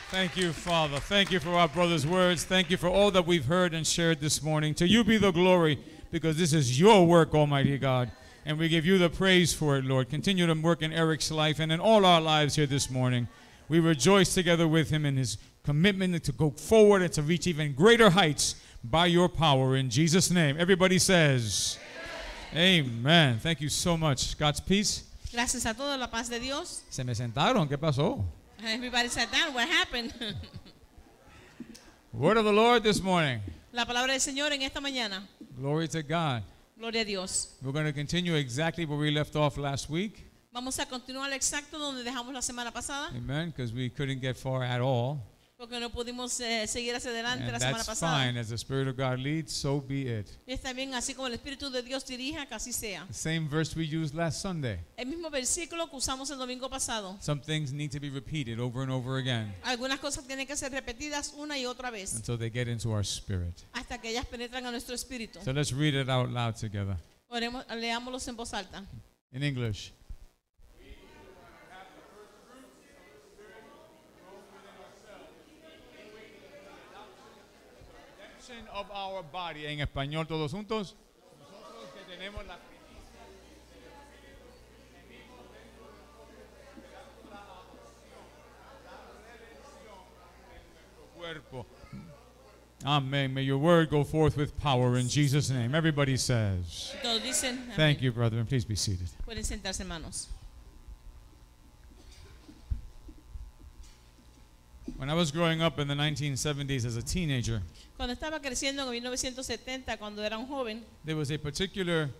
Thank you, Father. Thank you for our brother's words. Thank you for all that we've heard and shared this morning. To you be the glory, because this is your work, Almighty God. And we give you the praise for it, Lord. Continue to work in Eric's life and in all our lives here this morning. We rejoice together with him in his commitment to go forward and to reach even greater heights by your power. In Jesus' name. Everybody says, Amen. Thank you so much. God's peace. Gracias a todos, la paz de Dios. Se me sentaron. ¿Qué pasó? Everybody sat down. What happened? Word of the Lord this morning. La palabra del Señor en esta mañana. Glory to God. Gloria a Dios. We're going to continue exactly where we left off last week. Vamos a continuar exacto donde dejamos la semana pasada. Amen. Because we couldn't get far at all. Porque no pudimos seguir hacia adelante And la semana that's pasada. fine. As the Spirit of God leads, so be it. Y está bien, así como el Espíritu de Dios dirija, que así sea. The same verse we used last Sunday. El mismo versículo que usamos el domingo pasado. Some things need to be repeated over and over again Algunas cosas tienen que ser repetidas una y otra vez until they get into our spirit. hasta que ellas penetran a nuestro espíritu. So let's read it out loud together Leámoslos en voz alta. in English. Of our body. En español todos juntos. Nosotros que tenemos la cuerpo. Amen. May your word go forth with power in Jesus' name. Everybody says. Todos dicen, Thank you, brother, and please be seated. Pueden sentarse, hermanos. When I was growing up in the 1970s as a teenager, Cuando estaba creciendo en 1970, cuando era un joven, there was a particular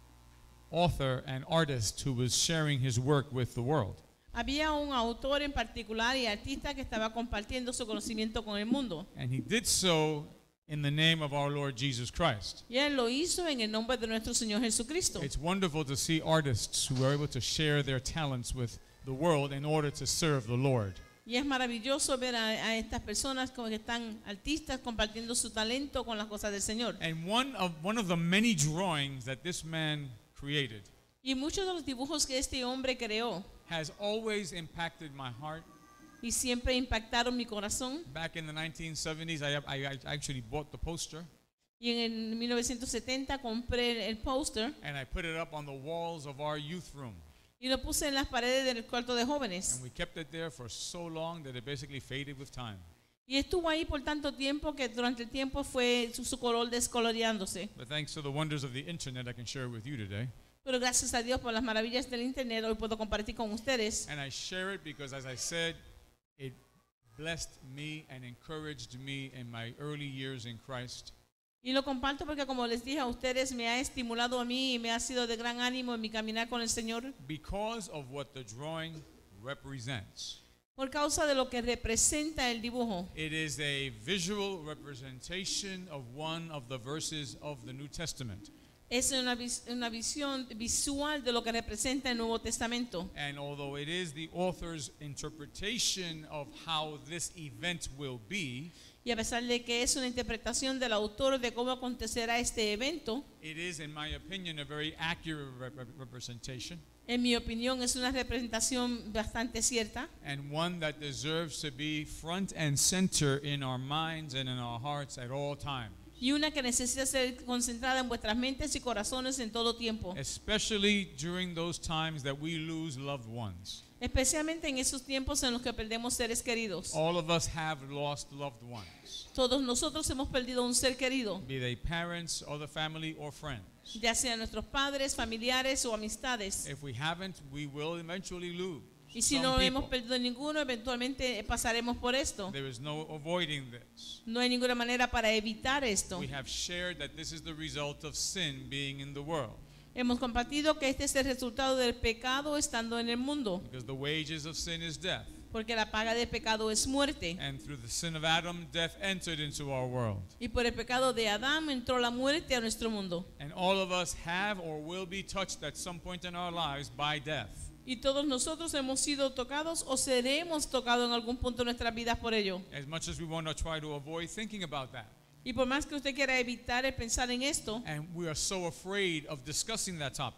author and artist who was sharing his work with the world. había un autor en particular y artista que estaba compartiendo su conocimiento con el mundo. And he did so in the name of our Lord Jesus Christ. Y él lo hizo en el nombre de nuestro Señor Jesucristo. It's wonderful to see artists who are able to share their talents with the world in order to serve the Lord. Y es maravilloso ver a estas personas como que están artistas compartiendo su talento con las cosas del Señor. And one of the many drawings that this man created Y muchos de los dibujos que este hombre creó has always impacted my heart. y siempre impactaron mi corazón. Back in the 1970s, I actually bought the poster Y en el 1970 compré el póster and I put it up on the walls of our youth room. y lo puse en las paredes del cuarto de jóvenes. And we kept it there for so long that it basically faded with time. Y estuvo ahí por tanto tiempo que durante el tiempo fue su color descoloreándose. But thanks to the wonders of the internet, I can share it with you today. Pero gracias a Dios por las maravillas del internet hoy puedo compartir con ustedes. And I share it because, as I said, it blessed me and encouraged me in my early years in Christ. Y lo comparto porque como les dije a ustedes me ha estimulado a mí y me ha sido de gran ánimo en mi caminar con el Señor. Because of what the drawing represents. Por causa de lo que representa el dibujo. It is a visual representation of one of the verses of the New Testament. Es una visión visual de lo que representa el Nuevo Testamento. And although it is the author's interpretation of how this event will be, Y a pesar de que es una interpretación del autor de cómo acontecerá este evento, it is, in my opinion, a very accurate representation. en mi opinión es una representación bastante cierta. And one that deserves to be front and center in our minds and in our hearts at all times. Y una que necesita ser concentrada en vuestras mentes y corazones en todo tiempo. Especially during those times that we lose loved ones. Especialmente en esos tiempos en los que perdemos seres queridos. All of us have lost loved ones. Todos nosotros hemos perdido un ser querido, Be they parents, other family, or friends. ya sean nuestros padres, familiares o amistades. If we haven't, we will eventually lose. Y si some no hemos people. perdido ninguno, eventualmente pasaremos por esto. There is no avoiding this. No hay ninguna manera para evitar esto. We have shared that this is the result of sin being in the world. Hemos compartido que este es el resultado del pecado estando en el mundo, Because the wages of sin is death. porque la paga del pecado es muerte. And through the sin of Adam, death entered into our world. Y por el pecado de Adán entró la muerte a nuestro mundo. And all of us have or will be touched at some point in our lives by death. Y todos nosotros hemos sido tocados o seremos tocados en algún punto de nuestras vidas por ello. As much as we want to try to avoid thinking about that. Y por más que usted quiera evitar el pensar en esto, And we are so afraid of discussing that topic.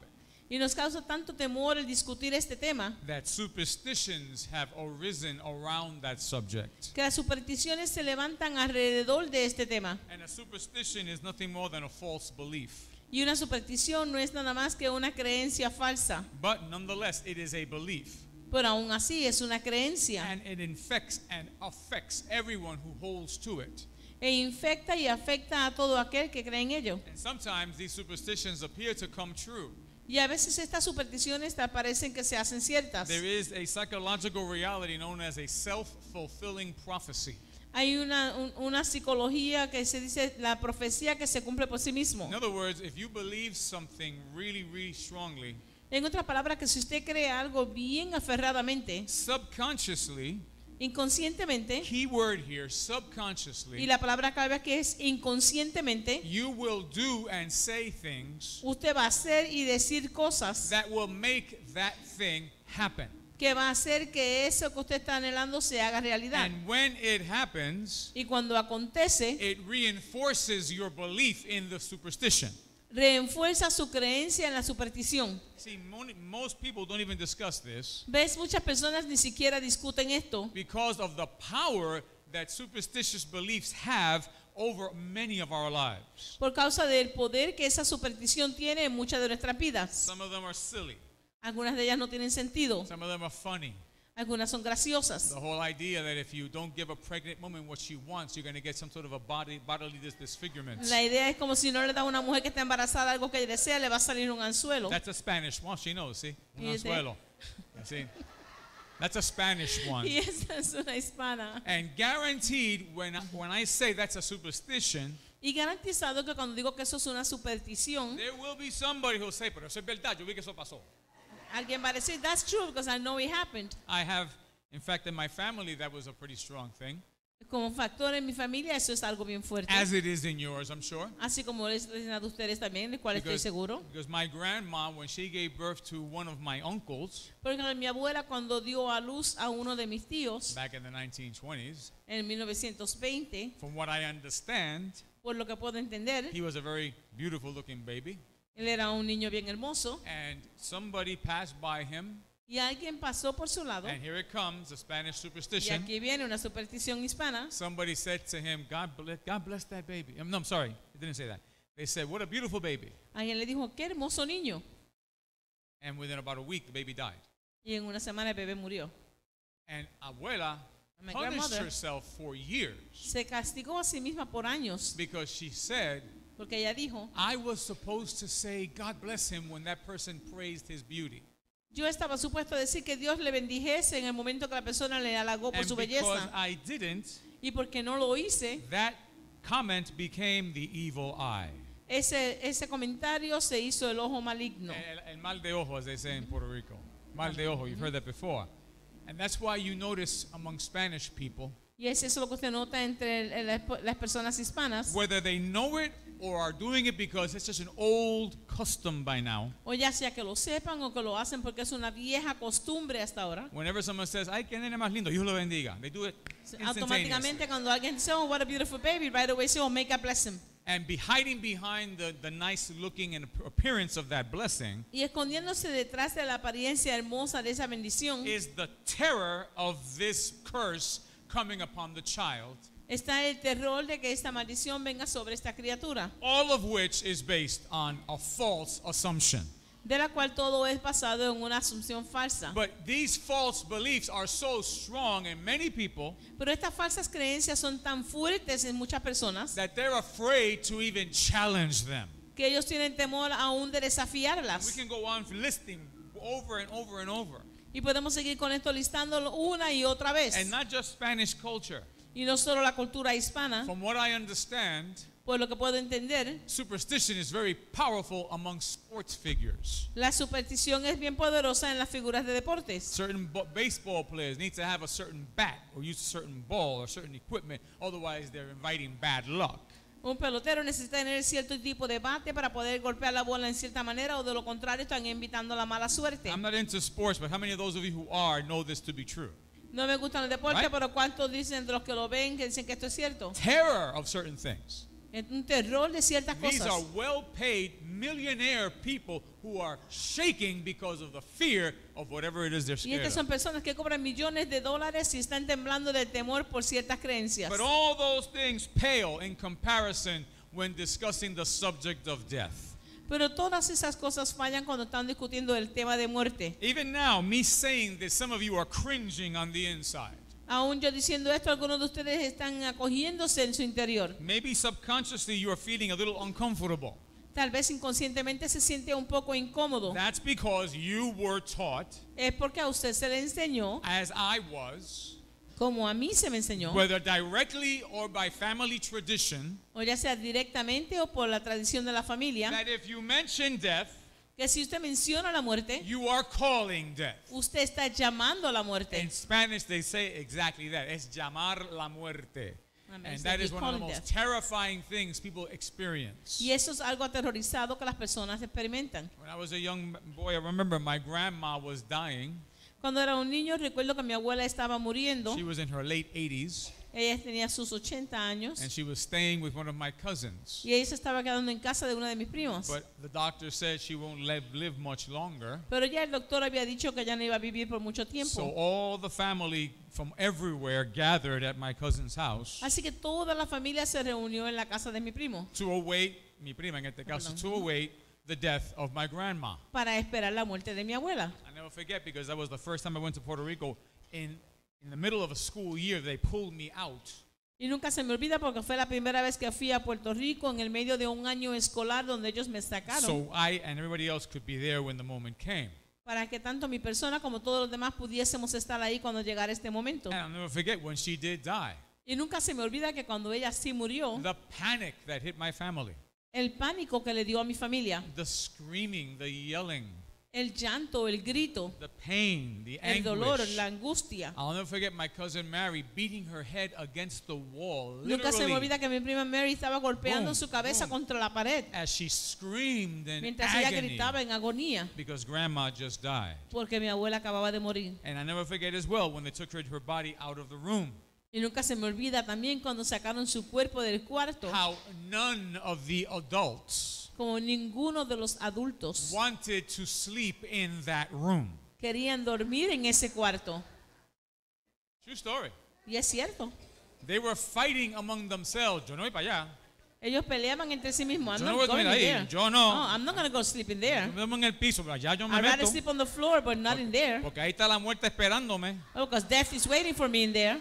Y nos causa tanto temor el discutir este tema, that superstitions have arisen around that subject. que las supersticiones se levantan alrededor de este tema. And a superstition is nothing more than a false belief. Y una superstición no es nada más que una creencia falsa, But nonetheless, it is a belief. pero aún así es una creencia. And it infects and affects everyone who holds to it. E infecta y afecta a todo aquel que cree en ello. And sometimes these superstitions appear to come true. Y a veces estas supersticiones te parecen que se hacen ciertas. There is a psychological reality known as a self-fulfilling prophecy. Hay una psicología que se dice la profecía que se cumple por sí mismo. In other words, if you believe something really, really strongly, En otras palabras, que si usted cree algo bien aferradamente, subconsciously, inconscientemente, key word here, y subconsciously, la palabra clave aquí es inconscientemente, you will do and say things usted va a hacer y decir cosas that will make that thing happen. que va a hacer que eso que usted está anhelando se haga realidad. And when it happens, Y cuando acontece, it reinforces your belief in the superstition. refuerza su creencia en la superstición. See, most people don't even discuss this ¿Ves? Muchas personas ni siquiera discuten esto because of the power that superstitious beliefs have over many of our lives. por causa del poder que esa superstición tiene en muchas de nuestras vidas. Some of them are silly. Algunas de ellas no tienen sentido, Some of them are funny. algunas son graciosas. The whole idea that if you don't give a pregnant woman what she wants, you're going to get some sort of a bodily disfigurement. La idea es como si no le da a una mujer que está embarazada algo que desea, le va a salir un anzuelo. That's a Spanish one. She knows, see? Un You see? anzuelo. You see? That's a Spanish one. Y esa es una hispana. And guaranteed, when I say that's a superstition, Y garantizado que cuando digo que eso es una superstición, there will be somebody who'll say, pero eso es verdad, yo vi que eso pasó. alguien va a decir, that's true because I know it happened. I have, in fact, in my family, that was a pretty strong thing. Como factor en mi familia, eso es algo bien fuerte. As it is in yours, I'm sure. Así como les a ustedes también, de cual estoy seguro. Because my grandma, when she gave birth to one of my uncles Porque mi abuela cuando dio a luz a uno de mis tíos back in the 1920s, en 1920, from what I understand, por lo que puedo entender, he was a very beautiful looking baby. él era un niño bien hermoso And somebody passed by him, y alguien pasó por su lado. and here it comes, the Spanish Y superstition. aquí viene una superstición hispana. Somebody said to him, God bless that baby. No, I'm sorry, it didn't say that. They said, what a beautiful baby. Alguien le dijo, qué hermoso niño. And within about a week, the baby died. Y en una semana el bebé murió. And abuela My punished grandmother herself for years se castigó a sí misma por años because she said, porque ella dijo, I was supposed to say, God bless him when that person praised his beauty. yo estaba supuesto a decir que Dios le bendijese en el momento que la persona le halagó por And su because belleza. I didn't, Y porque no lo hice, that comment became the evil eye. ese comentario se hizo el ojo maligno. El mal de ojo, as they say in Puerto Rico. Mal de ojo, you've heard that before. And that's why you notice among Spanish people, Y es eso lo que usted nota entre las personas hispanas, whether they know it or are doing it because it's just an old custom by now. o ya sea que lo sepan o que lo hacen porque es una vieja costumbre hasta ahora. Whenever someone says, ay, qué nene más lindo, Dios lo bendiga. They do it instantaneously. Automáticamente cuando alguien dice, oh, what a beautiful baby, right away say, oh, may God bless him. And hiding behind the nice looking and appearance of that blessing Y escondiéndose detrás de la apariencia hermosa de esa bendición is the terror of this curse coming upon the child, está el terror de que esta maldición venga sobre esta criatura, all of which is based on a false assumption. de la cual todo es basado en una asunción falsa. But these false beliefs are so strong in many people Pero estas falsas creencias son tan fuertes en muchas personas that they're afraid to even challenge them. que ellos tienen temor aún de We desafiarlas. can go on listing over and over and over. Y podemos seguir con esto listándolo una y otra vez. And not just Spanish culture. Y no solo la cultura hispana, From what I understand, por lo que puedo entender, superstition is very powerful among sports figures. la superstición es bien poderosa en las figuras de deportes. Certain baseball players need to have a certain bat or use a certain ball or certain equipment, otherwise they're inviting bad luck. Un pelotero necesita tener cierto tipo de bate para poder golpear la bola en cierta manera, o de lo contrario están invitando la mala suerte. I'm not into sports, but how many of those of you who are know this to be true? No me gustan los deportes, Right? pero ¿cuántos dicen de los que lo ven que dicen que esto es cierto? Terror of certain things. un terror de ciertas These cosas. are well-paid millionaire people who are shaking because of the fear of whatever it is they're Y scared estas son of. personas que cobran millones de dólares y están temblando de temor por ciertas creencias. But all those things pale in comparison when discussing the subject of death. Pero todas esas cosas fallan cuando están discutiendo el tema de muerte. Even now, me saying this, some of you are cringing on the inside. Aún yo diciendo esto, algunos de ustedes están acogiéndose en su interior. Maybe subconsciously you are feeling a little uncomfortable. Tal vez inconscientemente se siente un poco incómodo. That's because you were taught, Es porque a usted se le enseñó, as I was, como a mí se me enseñó, whether directly or by family tradition, o ya sea directamente o por la tradición de la familia, that if you mention death, que si usted menciona la muerte, you are calling death. usted está llamando a la muerte. In Spanish, they say exactly that. Es llamar la muerte. Amen. And So that you is one of the calling most death. terrifying things people experience. Y eso es algo aterrorizado que las personas experimentan. When I was a young boy, I remember my grandma was dying. Cuando era un niño, recuerdo que mi abuela estaba muriendo. She was in her late 80s, Ella tenía sus 80 años. and she was staying with one of my cousins. Y ella se estaba quedando en casa de una de mis primos. But the doctor said she won't live much longer. Pero ya el doctor había dicho que ella no iba a vivir por mucho So tiempo. all the family from everywhere gathered at my cousin's house Así que toda la familia se reunió en la casa de mi primo to await, mi prima en este caso, to await the death of my grandma. para esperar la muerte de mi abuela. I never forget because that was the first time I went to Puerto Rico. In the middle of a school year, they pulled me out. Y nunca se me olvida porque fue la primera vez que fui a Puerto Rico en el medio de un año escolar donde ellos me sacaron So I and everybody else could be there when the moment came. para que tanto mi persona como todos los demás pudiésemos estar ahí cuando llegara este momento. And I'll never forget when she did die. Y nunca se me olvida que cuando ella sí murió, The panic that hit my family. el pánico que le dio a mi familia, The screaming, the yelling, el llanto, el grito, the pain, the el dolor, anguish. la angustia. I'll never forget my cousin Mary beating her head against the wall, Nunca se me literally, olvida que mi prima Mary estaba golpeando Boom, su cabeza boom. contra la pared as she screamed in mientras ella agony gritaba en agonía because grandma just died. porque mi abuela acababa de morir. And I never forget as well when they took her body out of the room, Y nunca se me olvida también cuando sacaron su cuerpo del cuarto, how none of the adults como ninguno de los adultos wanted to sleep in that room. querían dormir en ese cuarto. True story. Y es cierto. They were fighting among themselves. Yo no voy para allá. Ellos peleaban entre sí mismos. I'm Yo no not voy a going dormir in ahí. there. Yo no. I'm not going to go sleep in there. Yo me duermo en el piso, pero allá yo me I'd rather meto. sleep on the floor, but not in there. Porque ahí está la muerte esperándome. Oh, because death is waiting for me in there.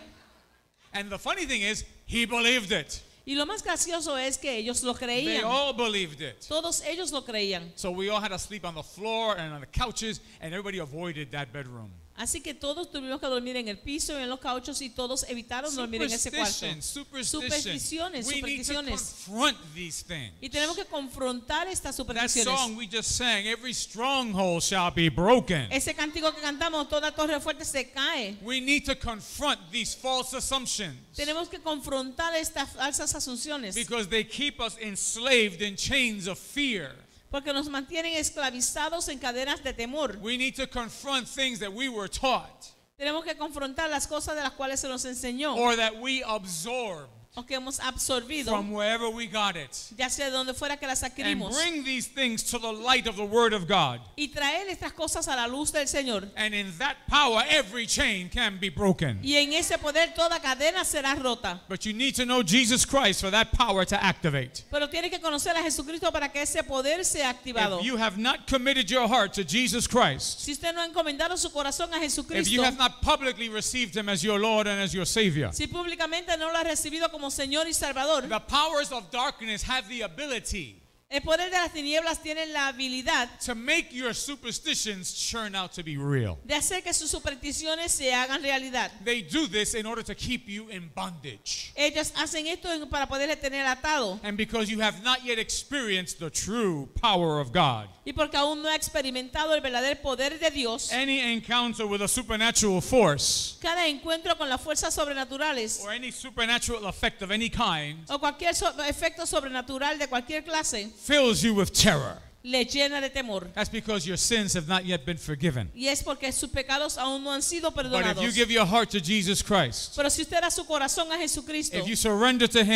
And the funny thing is, he believed it. Y lo más gracioso es que ellos lo They creían. all believed it. Todos ellos lo creían. So we all had to sleep on the floor and on the couches, and everybody avoided that bedroom. Así que todos tuvimos que dormir en el piso y en los cauchos y todos evitaron dormir en ese cuarto. Supersticiones, We need to supersticiones. confront these things. Y tenemos que confrontar estas That supersticiones. song we just sang, every stronghold shall be broken. Ese cántico que cantamos, toda torre fuerte se cae. We need to confront these false assumptions Tenemos que confrontar estas falsas asunciones because they keep us enslaved in chains of fear. porque nos mantienen esclavizados en cadenas de temor. We need to confront things that we were taught Tenemos que confrontar las cosas de las cuales se nos enseñó or that we absorbed o que hemos absorbido, from wherever we got it, ya sea de donde fuera que las and adquirimos, bring these things to the light of the Word of God. y traer estas cosas a la luz del Señor. And in that power, every chain can be broken. Y en ese poder toda cadena será rota. But you need to know Jesus Christ for that power to activate. Pero tienes que conocer a Jesucristo para que ese poder sea activado. If you have not committed your heart to Jesus Christ, Si usted no ha encomendado su corazón a if Jesucristo, you have not publicly received Him as your Lord and as your Savior, si públicamente no lo ha recibido como Señor y Salvador, the powers of darkness have the ability el poder de las tinieblas tiene la habilidad to make your superstitions turn out to be real. de hacer que sus supersticiones se hagan realidad. They do this in order to keep you in bondage. Ellos hacen esto para poderle tener atado. And because you have not yet experienced the true power of God. Y porque aún no ha experimentado el verdadero poder de Dios, Any encounter with a supernatural force cada encuentro con las fuerzas sobrenaturales or any supernatural effect of any kind o cualquier efecto sobrenatural de cualquier clase fills you with terror. le llena de temor. That's because your sins have not yet been forgiven. Y es porque sus pecados aún no han sido But if perdonados. you give your heart to Jesus Christ, Pero si usted da su corazón a Jesucristo, if you surrender to Him,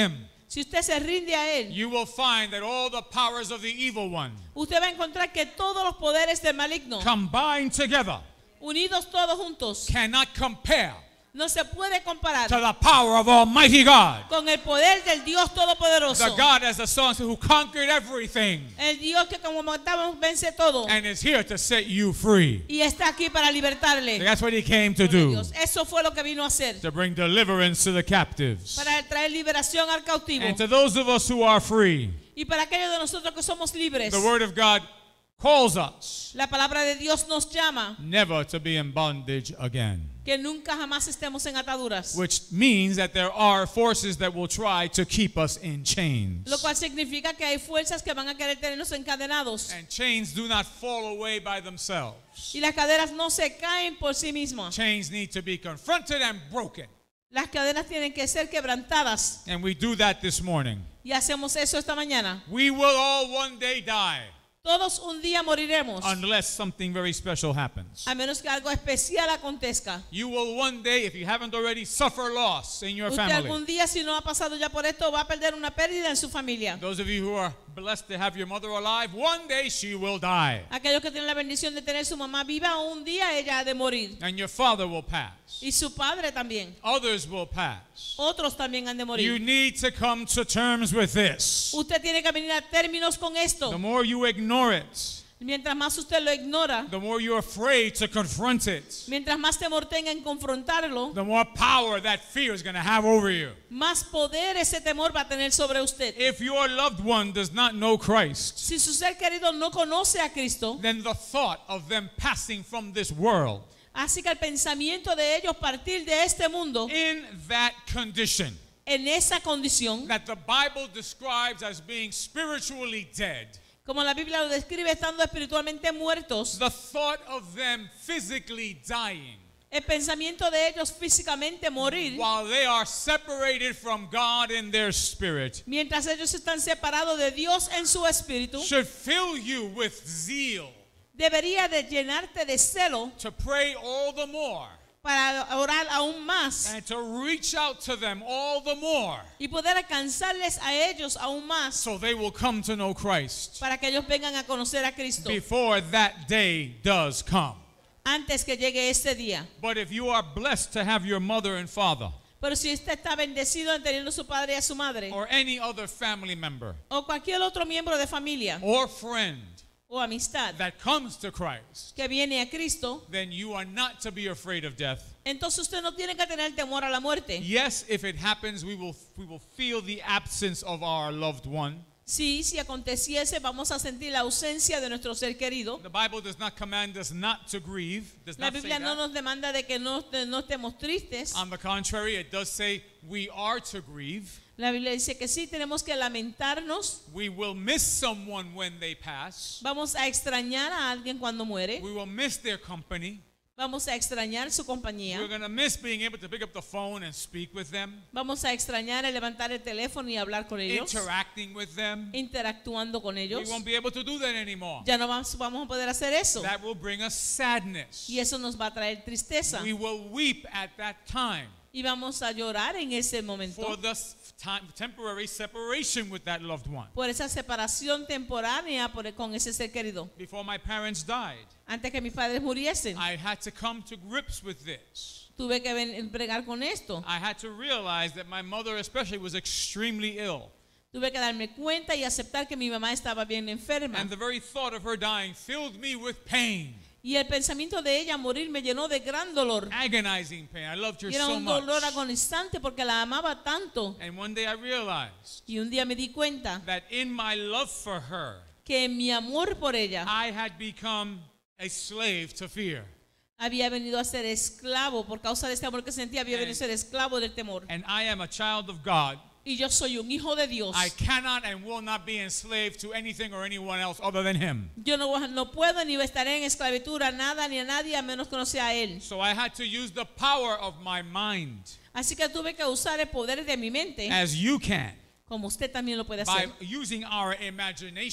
Si usted se rinde a él, you will find that all the powers of the evil one usted va a encontrar que todos los poderes del maligno, combined together unidos todos juntos, cannot compare no se puede comparar to the power of Almighty God. con el poder del Dios Todopoderoso. The God, as the song says, who conquered everything El Dios que como matamos vence todo and is here to set you free. y está aquí para libertarle. That's what he came to do, Dios, eso fue lo que vino a hacer, to bring deliverance to the captives. para traer liberación al cautivo. And to those of us who are free, Y para aquellos de nosotros que somos libres, the Word of God calls us la palabra de Dios nos llama never to be in bondage again. que nunca jamás estemos en ataduras. Which means that there are forces that will try to keep us in chains. Lo cual significa que hay fuerzas que van a querer tenernos encadenados. And chains do not fall away by themselves. Y las cadenas no se caen por sí mismas. Chains need to be confronted and broken. Las cadenas tienen que ser quebrantadas. And we do that this morning. Y hacemos eso esta mañana. We will all one day die Todos un día moriremos, unless something very special happens. a menos que algo especial acontezca. You will one day, if you haven't already, suffer loss in your Usted family. algún día, si no ha pasado ya por esto, va a perder una pérdida en su familia. Those of you who are blessed to have your mother alive, one day she will die. Aquellos que tienen la bendición de tener su mamá viva, un día ella ha de morir. And your father will pass. Y su padre también. Others will pass. Otros también han de You morir. need to come to terms with this. Usted tiene que venir a términos con esto. The more you ignore it, Mientras más usted lo ignora, the more you're afraid to confront it, mientras más temor tenga en confrontarlo, the more power that fear is going to have over you. más poder ese temor va a tener sobre usted. If your loved one does not know Christ, Si su ser querido no conoce a Cristo, then the thought of them passing from this world así que el pensamiento de ellos partir de este mundo in that condition en esa condición, that the Bible describes as being spiritually dead, como la Biblia lo describe, estando espiritualmente muertos, the thought of them physically dying el pensamiento de ellos físicamente morir, while they are separated from God in their spirit mientras ellos están separados de Dios en su espíritu, should fill you with zeal debería de llenarte de celo to pray all the more para orar aún más and to reach out to them all the more y poder alcanzarles a ellos aún más so they will come to know Christ para que ellos vengan a conocer a Cristo before that day does come. antes que llegue ese día. But if you are blessed to have your mother and father Pero si usted está bendecido en teniendo a su padre y a su madre or any other family member o cualquier otro miembro de familia or friend o amistad that comes to Christ, que viene a Cristo, then you are not to be afraid of death. entonces usted no tiene que tener temor a la muerte. Yes, if it happens, we will feel the absence of our loved one. Sí, si aconteciese, vamos a sentir la ausencia de nuestro ser querido. The Bible does not command us not to grieve. Does La not say Biblia no that. nos demanda de que no estemos tristes. On the contrary, it does say we are to grieve. La Biblia dice que sí, tenemos que lamentarnos. We will miss someone when they pass. Vamos a extrañar a alguien cuando muere. We will miss their company. Vamos a extrañar su compañía. We're going to miss being able to pick up the phone and speak with them, Vamos a extrañar el levantar el teléfono y hablar con ellos, interacting with them. interactuando con We ellos. won't be able to do that anymore. Ya no vamos a poder hacer eso. That will bring us sadness. Y eso nos va a traer tristeza. We will weep at that time Y vamos a llorar en ese momento for the temporary separation with that loved one. por esa separación temporánea con ese ser querido. Before my parents died, Antes que mis padres muriesen, I had to come to grips with this. tuve que bregar con esto. I had to realize that my mother especially was extremely ill. Tuve que darme cuenta y aceptar que mi mamá estaba bien enferma. And the very thought of her dying filled me with pain, Y el pensamiento de ella morir me llenó de gran dolor. agonizing pain. I loved her Y era so un much. dolor agonizante porque la amaba tanto. And one day I realized Y un día me di cuenta that in my love for her, que en mi amor por ella I had become a slave to fear. había venido a ser esclavo. Por causa de este amor que sentía, había venido a ser esclavo del temor. And I am a child of God. Y yo soy un hijo de Dios. I cannot and will not be enslaved to anything or anyone else other than Him. Yo no puedo ni estaré en esclavitud a nada ni a nadie a menos que no sea Él. So I had to use the power of my mind, Así que tuve que usar el poder de mi mente, as you can, como usted también lo puede by hacer, using our imagination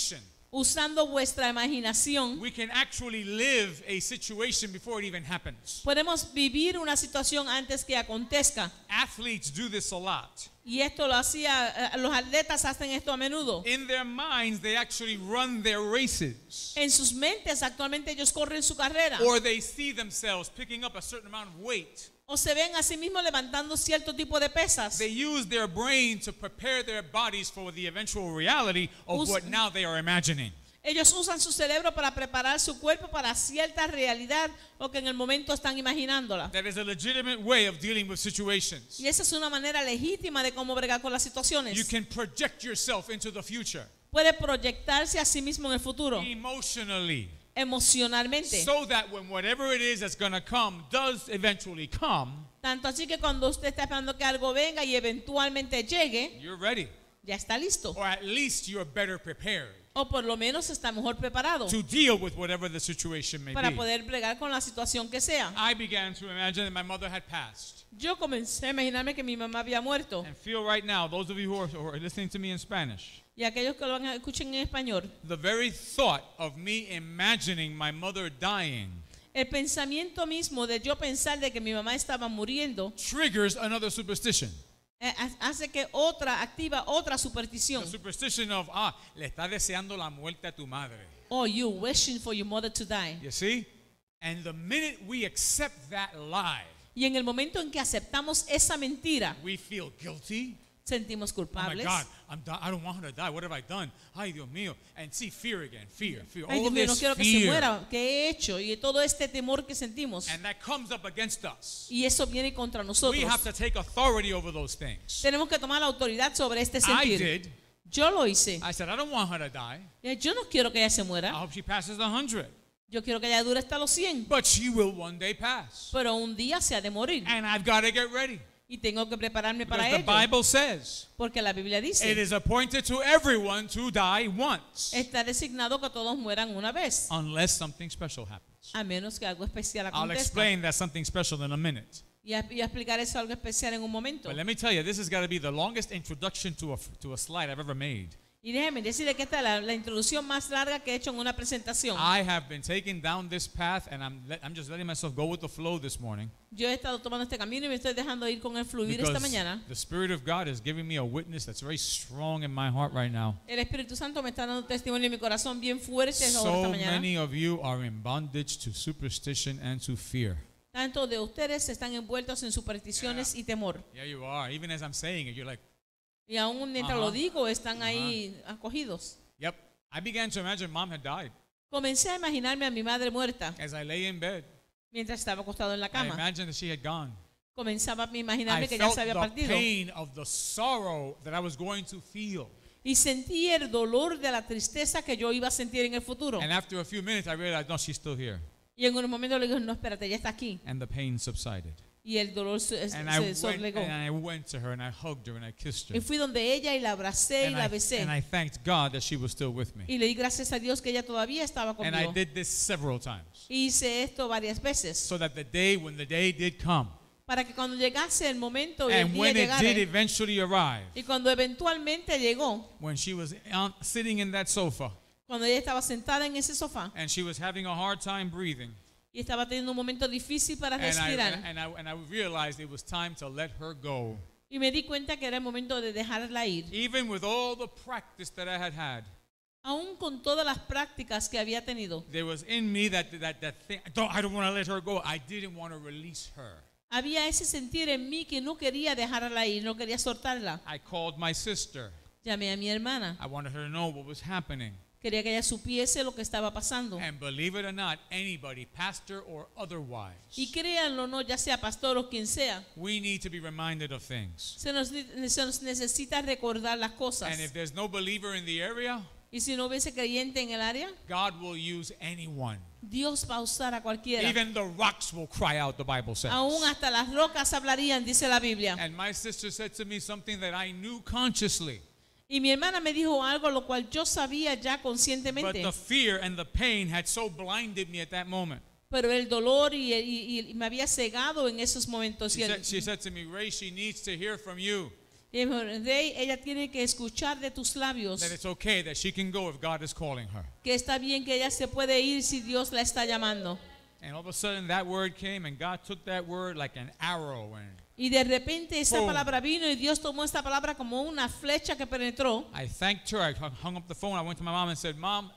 usando vuestra imaginación, we can actually live a situation before it even happens. podemos vivir una situación antes que acontezca. Athletes do this a lot. Y esto lo hacía, los atletas hacen esto a menudo. In their minds, they actually run their races. En sus mentes actualmente ellos corren su carrera. Or they see themselves picking up a certain amount of weight. O se ven a sí mismos levantando cierto tipo de pesas. They use their brain to prepare their bodies for the eventual reality of what now they are imagining. Ellos usan su cerebro para preparar su cuerpo para cierta realidad o que en el momento están imaginándola. That is a legitimate way of dealing with situations. Y esa es una manera legítima de cómo bregar con las situaciones. You can project yourself into the future Puede proyectarse a sí mismo en el futuro, emotionally, emocionalmente. so that when whatever it is that's going to come does eventually come, Tanto así que cuando usted está esperando que algo venga y eventualmente llegue, you're ready. ya está listo. Or at least you're better prepared O por lo menos está mejor preparado to deal with whatever the situation may para be. poder bregar con la situación que sea. I began to imagine that my mother had passed. Yo comencé a imaginarme que mi mamá había muerto. And feel right now, those of you who are listening to me in Spanish, Y aquellos que lo van a escuchar en español, the very thought of me imagining my mother dying el pensamiento mismo de yo pensar de que mi mamá estaba muriendo triggers another superstition. hace que activa otra superstición. The superstition of, le está deseando la muerte a tu madre. Oh, you wishing for your mother to die. You see? And the minute we accept that lie, Y en el momento en que aceptamos esa mentira, we feel guilty. sentimos Oh my culpables. God, I don't want her to die. What have I done? Ay, Dios mío. And see, fear again. Fear. Ay, All Dios mío, no this quiero que se fear. muera. ¿Qué he hecho? Y todo este temor que sentimos. And that comes up against us. Y eso viene contra We nosotros. have to take authority over those things. Tenemos que tomar la autoridad sobre este I sentir. did. Yo lo hice. I said, I don't want her to die. Yo no quiero que ella se I muera. hope she passes the 100. Yo quiero que ella dure hasta los 100. But she will one day pass. Pero un día se ha de morir. And I've got to get ready. Y tengo que prepararme para Because the ello. Bible says Porque la Biblia it dice, is appointed to everyone to die once. está designado que todos mueran una vez. Unless something special happens. A menos que algo especial I'll acontezca. explain that something special in a minute. Y a explicar eso algo especial en un momento. But let me tell you, this has got to be the longest introduction to a slide I've ever made. Y déjeme decirle que esta es la introducción más larga que he hecho en una presentación. I have been taking down this path, and I'm just letting myself go with the flow this morning. Yo he estado tomando este camino y me estoy dejando ir con el fluir esta Because mañana. the Spirit of God is giving me a witness that's very strong in my heart right now. El Espíritu Santo me está dando testimonio en mi corazón bien fuerte esta So mañana. many of you are in bondage to superstition and to fear. Tanto de ustedes están envueltos en supersticiones y temor. Yeah, you are. Even as I'm saying it, you're like, Y aún mientras lo digo, están ahí acogidos. yep. I began to imagine mom had died. Comencé a imaginarme a mi madre muerta As I lay in bed, mientras estaba acostado en la I cama. imagined that she had gone. Comenzaba a I imaginarme que ya felt se había the partido. pain of the sorrow that I was going to feel. Y sentí el dolor de la tristeza que yo iba a sentir en el futuro. And after a few minutes, I realized, no, she's still here. Y en un momento le digo, no, espérate, ya está aquí. And the pain subsided. Y el dolor se And sobregó. I went to her and I hugged her and I kissed her. Y fui donde ella y la abracé y la besé. And I thanked God that she was still with me. Y le di gracias a Dios que ella todavía estaba And I conmigo. did this several times. Hice esto varias veces. So that when the day did come, Para que cuando llegase el momento y el and día when it llegara, did eventually arrive, y cuando eventualmente llegó, when she was sitting in that sofa cuando ella estaba sentada en ese sofá and she was having a hard time breathing, y estaba teniendo un momento difícil para respirar, and I realized it was time to let her go. y me di cuenta que era el momento de dejarla ir. Even with all the practice that I had, Aún con todas las prácticas que había tenido, there was in me that thing. I don't want to let her go. I didn't want to release her. había ese sentir en mí que no quería dejarla ir, no quería soltarla. I called my sister. Llamé a mi hermana. I wanted her to know what was happening. Quería que ella supiese lo que estaba pasando. And believe it or not, anybody, pastor or otherwise, Y créanlo o no, ya sea pastor o quien sea, we need to be reminded of things. se nos necesita recordar las cosas. And if there's no believer in the area, Y si no hubiese creyente en el área, God will use anyone. Dios va a usar a cualquiera. Even the rocks will cry out, the Bible says. Aún hasta las rocas hablarían, dice la Biblia. And my sister said to me something that I knew consciously. Y mi hermana me dijo algo lo cual yo sabía ya But conscientemente. the fear and the pain had so blinded me at that moment. Pero el dolor y me había cegado en esos momentos. She said to me, Ray, she needs to hear from you. Y dijo, Rey, ella tiene que escuchar de tus labios that it's okay that she can go if God is calling her. que está bien que ella se puede ir si Dios la está llamando. And all of a sudden that word came, and God took that word like an arrow and Y de repente esa Boom. palabra vino y Dios tomó esta palabra como una flecha que penetró. I thanked her. I hung up the phone. I went to my mom and said, Mom,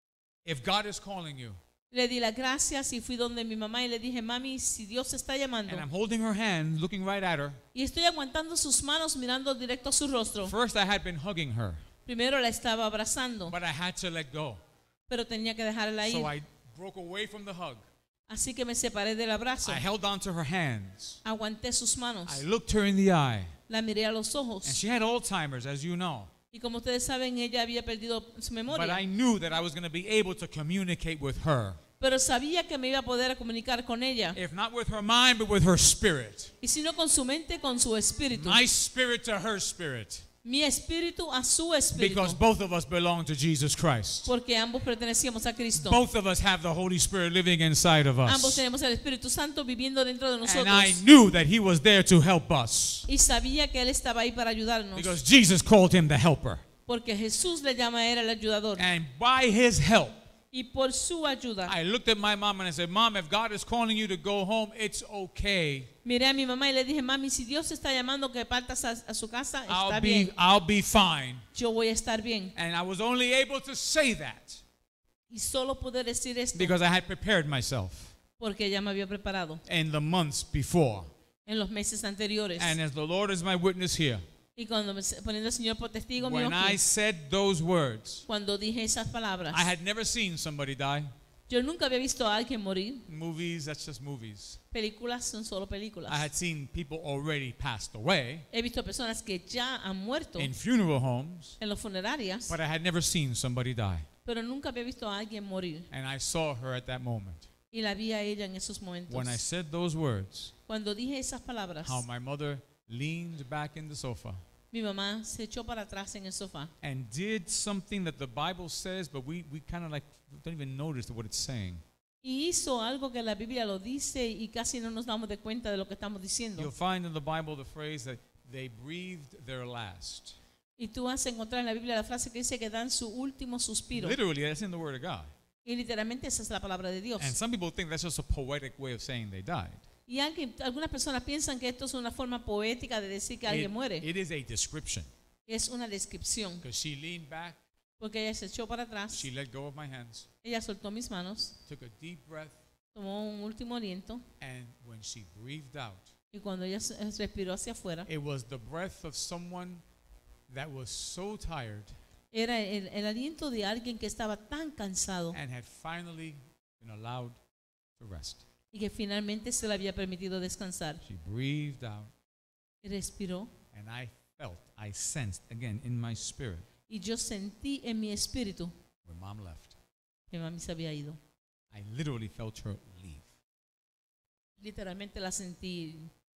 if God is calling you, Le di las gracias y fui donde mi mamá y le dije, mami, si Dios está llamando. and I'm holding her hand, looking right at her. Y estoy aguantando sus manos mirando directo a su rostro. First, I had been hugging her, Primero la estaba abrazando, but I had to let go. pero tenía que dejarla So ir. I broke away from the hug. Así que me separé del abrazo. I held on to her hands. Aguanté sus manos. I looked her in the eye, La miré a los and ojos. she had Alzheimer's, as you know. Y como ustedes saben, ella había perdido su But memoria. I knew that I was going to be able to communicate with her, Pero sabía que me iba a poder comunicar con ella. if not with her mind, but with her spirit. Y si no con su mente, con su espíritu. My spirit to her spirit, Mi espíritu a su espíritu. because both of us belong to Jesus Christ. Porque ambos pertenecíamos a Cristo. Both of us have the Holy Spirit living inside of Ambos us. tenemos el Espíritu Santo viviendo dentro de And I nosotros. knew that He was there to help us, Y sabía que Él estaba ahí para ayudarnos. because Jesus called Him the helper. Porque Jesús le llama a Él el ayudador. And by His help, Y por su ayuda. I looked at my mom and I said, Mom, if God is calling you to go home, it's okay. Miré a mi mamá y le dije, mami, si Dios te está llamando que partas a su casa, está bien. I'll be fine. Yo voy a estar bien. And I was only able to say that Y solo pude decir esto because I had prepared myself porque ella me había preparado in the months before. en los meses anteriores. And as the Lord is my witness here, Y cuando poniendo al Señor por testigo mío when I aquí, said those words, cuando dije esas palabras, I had never seen somebody die. yo nunca había visto a alguien morir. Movies, that's just movies. Películas son solo películas. I had seen people already passed away He visto personas que ya han muerto in funeral homes, en las funerarias, but I had never seen somebody die. pero nunca había visto a alguien morir. And I saw her at that moment. Y la vi a ella en esos momentos. When I said those words, Cuando dije esas palabras, how my mother leaned back in the sofa mi mamá se echó para atrás en el sofá and did something that the Bible says, but we kind of like don't even notice what it's saying. y hizo algo que la Biblia lo dice y casi no nos damos de cuenta de lo que estamos diciendo. You'll find in the Bible the phrase that they breathed their last. Y tú vas a encontrar en la Biblia la frase que dice que dan su último suspiro. Literally, that's in the Word of God. Y literalmente esa es la palabra de Dios. And some people think that's just a poetic way of saying they died. Y algunas personas piensan que esto es una forma poética de decir que alguien muere. It is a description, Es una descripción. because she leaned back, Porque ella se echó para atrás, she let go of my hands, ella soltó mis manos, took a deep breath, tomó un último aliento and when she breathed out, y cuando ella respiró hacia afuera, it was the breath of someone that was so tired era el aliento de alguien que estaba tan cansado and had finally been allowed to rest. y que finalmente se le había permitido descansar. She breathed out, Y respiró and I sensed again in my spirit y yo sentí en mi espíritu when Mom left. que mami se había ido. I literally felt her leave. Literalmente la sentí.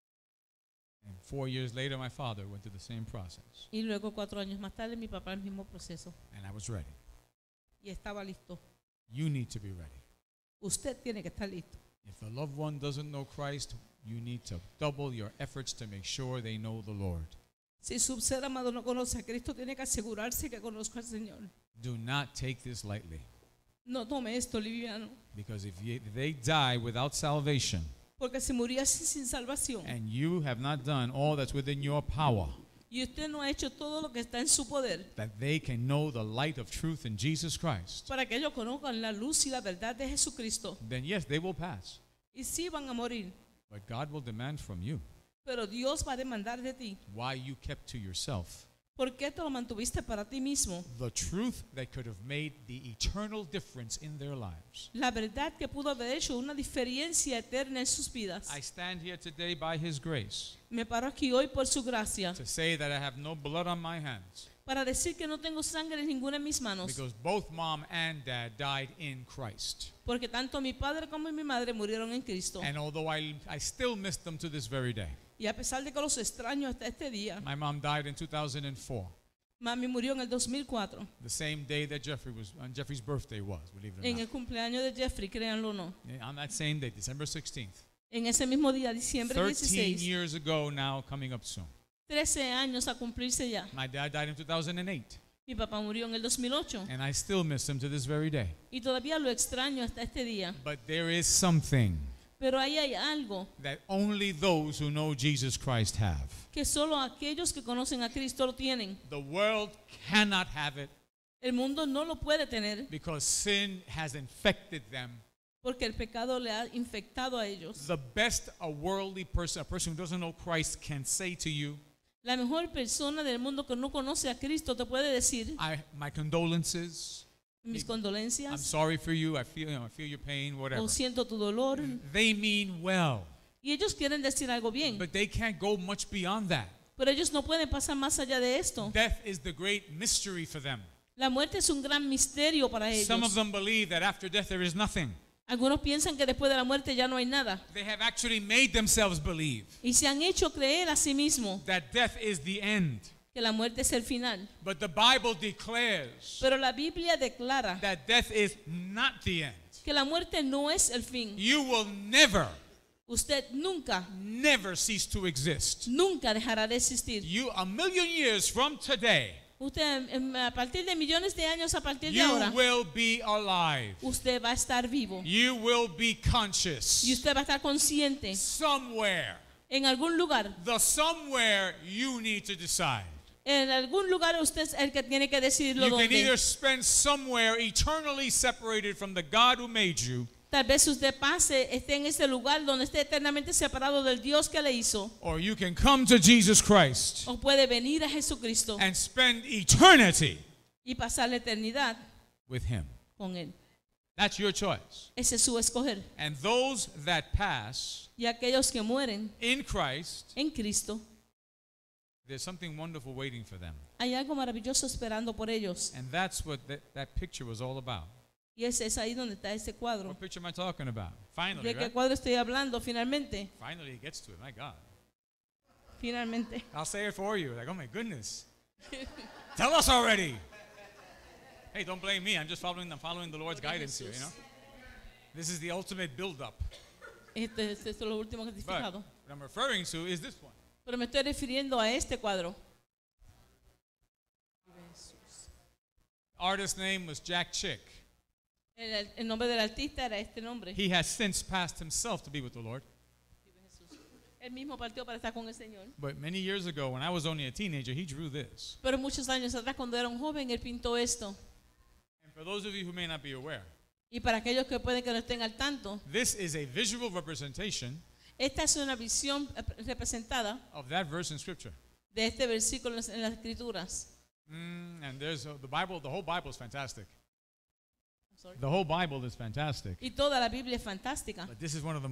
And 4 years later, my father went through the same process, Y luego 4 años más tarde mi papá el mismo proceso and I was ready. y estaba listo. You need to be ready. Usted tiene que estar listo. If the loved one doesn't know Christ, you need to double your efforts to make sure they know the Lord. Si su ser amado no conoce a Cristo, tiene que asegurarse que conozca al Señor. Do not take this lightly, No tome esto liviano, because if they die without salvation porque si muriese sin salvación and you have not done all that's within your power, y usted no ha hecho todo lo que está en su poder that they can know the light of truth in Jesus Christ, para que ellos conozcan la luz y la verdad de Jesucristo, then yes, they will pass. y sí van a morir, But God will demand from you pero Dios va a demandar de ti. why you kept to yourself ¿Por qué te lo mantuviste para ti mismo? the truth that could have made the eternal difference in their lives. La verdad que pudo haber hecho una diferencia eterna en sus vidas. I stand here today by His grace Me paro aquí hoy por su gracia to say that I have no blood on my hands, para decir que no tengo sangre ninguna en mis manos, because both mom and dad died in Christ. porque tanto mi padre como mi madre murieron en Cristo. And although I still miss them to this very day. Y a pesar de que los extraño hasta este día, My mom died in 2004, mami murió en el 2004, the same day that on Jeffrey's birthday was, believe it or en not. el cumpleaños de Jeffrey, créanlo o no. On that same day, December 16th. En ese mismo día, diciembre 13 16, years ago now, coming up soon. 13 años a cumplirse ya. My dad died in 2008, Mi papá murió en el 2008 and I still miss him to this very day. y todavía lo extraño hasta este día. But there is something Pero ahí hay algo that only those who know Jesus Christ have. que solo aquellos que conocen a Cristo lo tienen. The world cannot have it El mundo no lo puede tener because sin has infected them. porque el pecado le ha infectado a ellos. The best a worldly person, a person who doesn't know Christ, can say to you, La mejor persona del mundo que no conoce a Cristo te puede decir, my condolences. mis I'm condolencias, sorry for you. I feel your pain, whatever. o siento tu dolor. They mean well, Y ellos quieren decir algo bien, but they can't go much beyond that. pero ellos no pueden pasar más allá de esto. Death is the great mystery for them. La muerte es un gran misterio para Some of ellos. them believe that after death there is nothing. Algunos piensan que después de la muerte ya no hay nada. They have actually made themselves believe Y se han hecho creer a sí mismos that death is the end. que la muerte es el final. But the Bible declares Pero la Biblia declara that death is not the end. que la muerte no es el fin. You will never, Usted nunca, never cease to exist. nunca dejará de existir. You, a million years from today, Usted, a partir de millones de años a partir de you ahora, will be alive. usted va a estar vivo. You will be Y conscious. usted va a estar consciente Somewhere, en algún lugar. the somewhere you need to decide. En algún lugar usted es el que tiene que decidirlo You can either dónde. spend somewhere eternally separated from the God who made you, Tal vez usted esté en ese lugar donde esté eternamente separado del Dios que le hizo. or you can come to Jesus Christ O puede venir a Jesucristo and spend eternity y pasar la eternidad with Him. con Él. That's your choice. Ese es su escoger. And those that pass Y aquellos que mueren in Christ, en Cristo, there's something wonderful waiting for them. hay algo maravilloso esperando por ellos. And that's what that picture was all about. Y ese es ahí donde está ese cuadro. What picture am I talking about? Finally, ¿De qué right? cuadro estoy hablando? Finalmente. Finally, it gets to it. My God. Finalmente. I'll say it for you. Like, oh my goodness. Tell us already. Hey, don't blame me. I'm following the Lord's guidance here, you know? This is the ultimate build-up. Esto es lo último que te he But fijado. what I'm referring to is this one. Pero me estoy refiriendo a este cuadro. Artist's name was Jack Chick. El nombre del artista era este nombre. He has since passed himself to be with the Lord. Él mismo partió para estar con el Señor. But many years ago, when I was only a teenager, he drew this. Pero muchos años atrás, cuando era un joven, él pintó esto. And for those of you who may not be aware, Y para aquellos que pueden que no estén al tanto, this is a visual representation esta es una visión representada of that verse in Scripture. de este versículo en las Escrituras. And there's the Bible. The whole Bible is fantastic. I'm sorry. The whole Bible is fantastic. Y toda la Biblia es fantástica. But this is one of the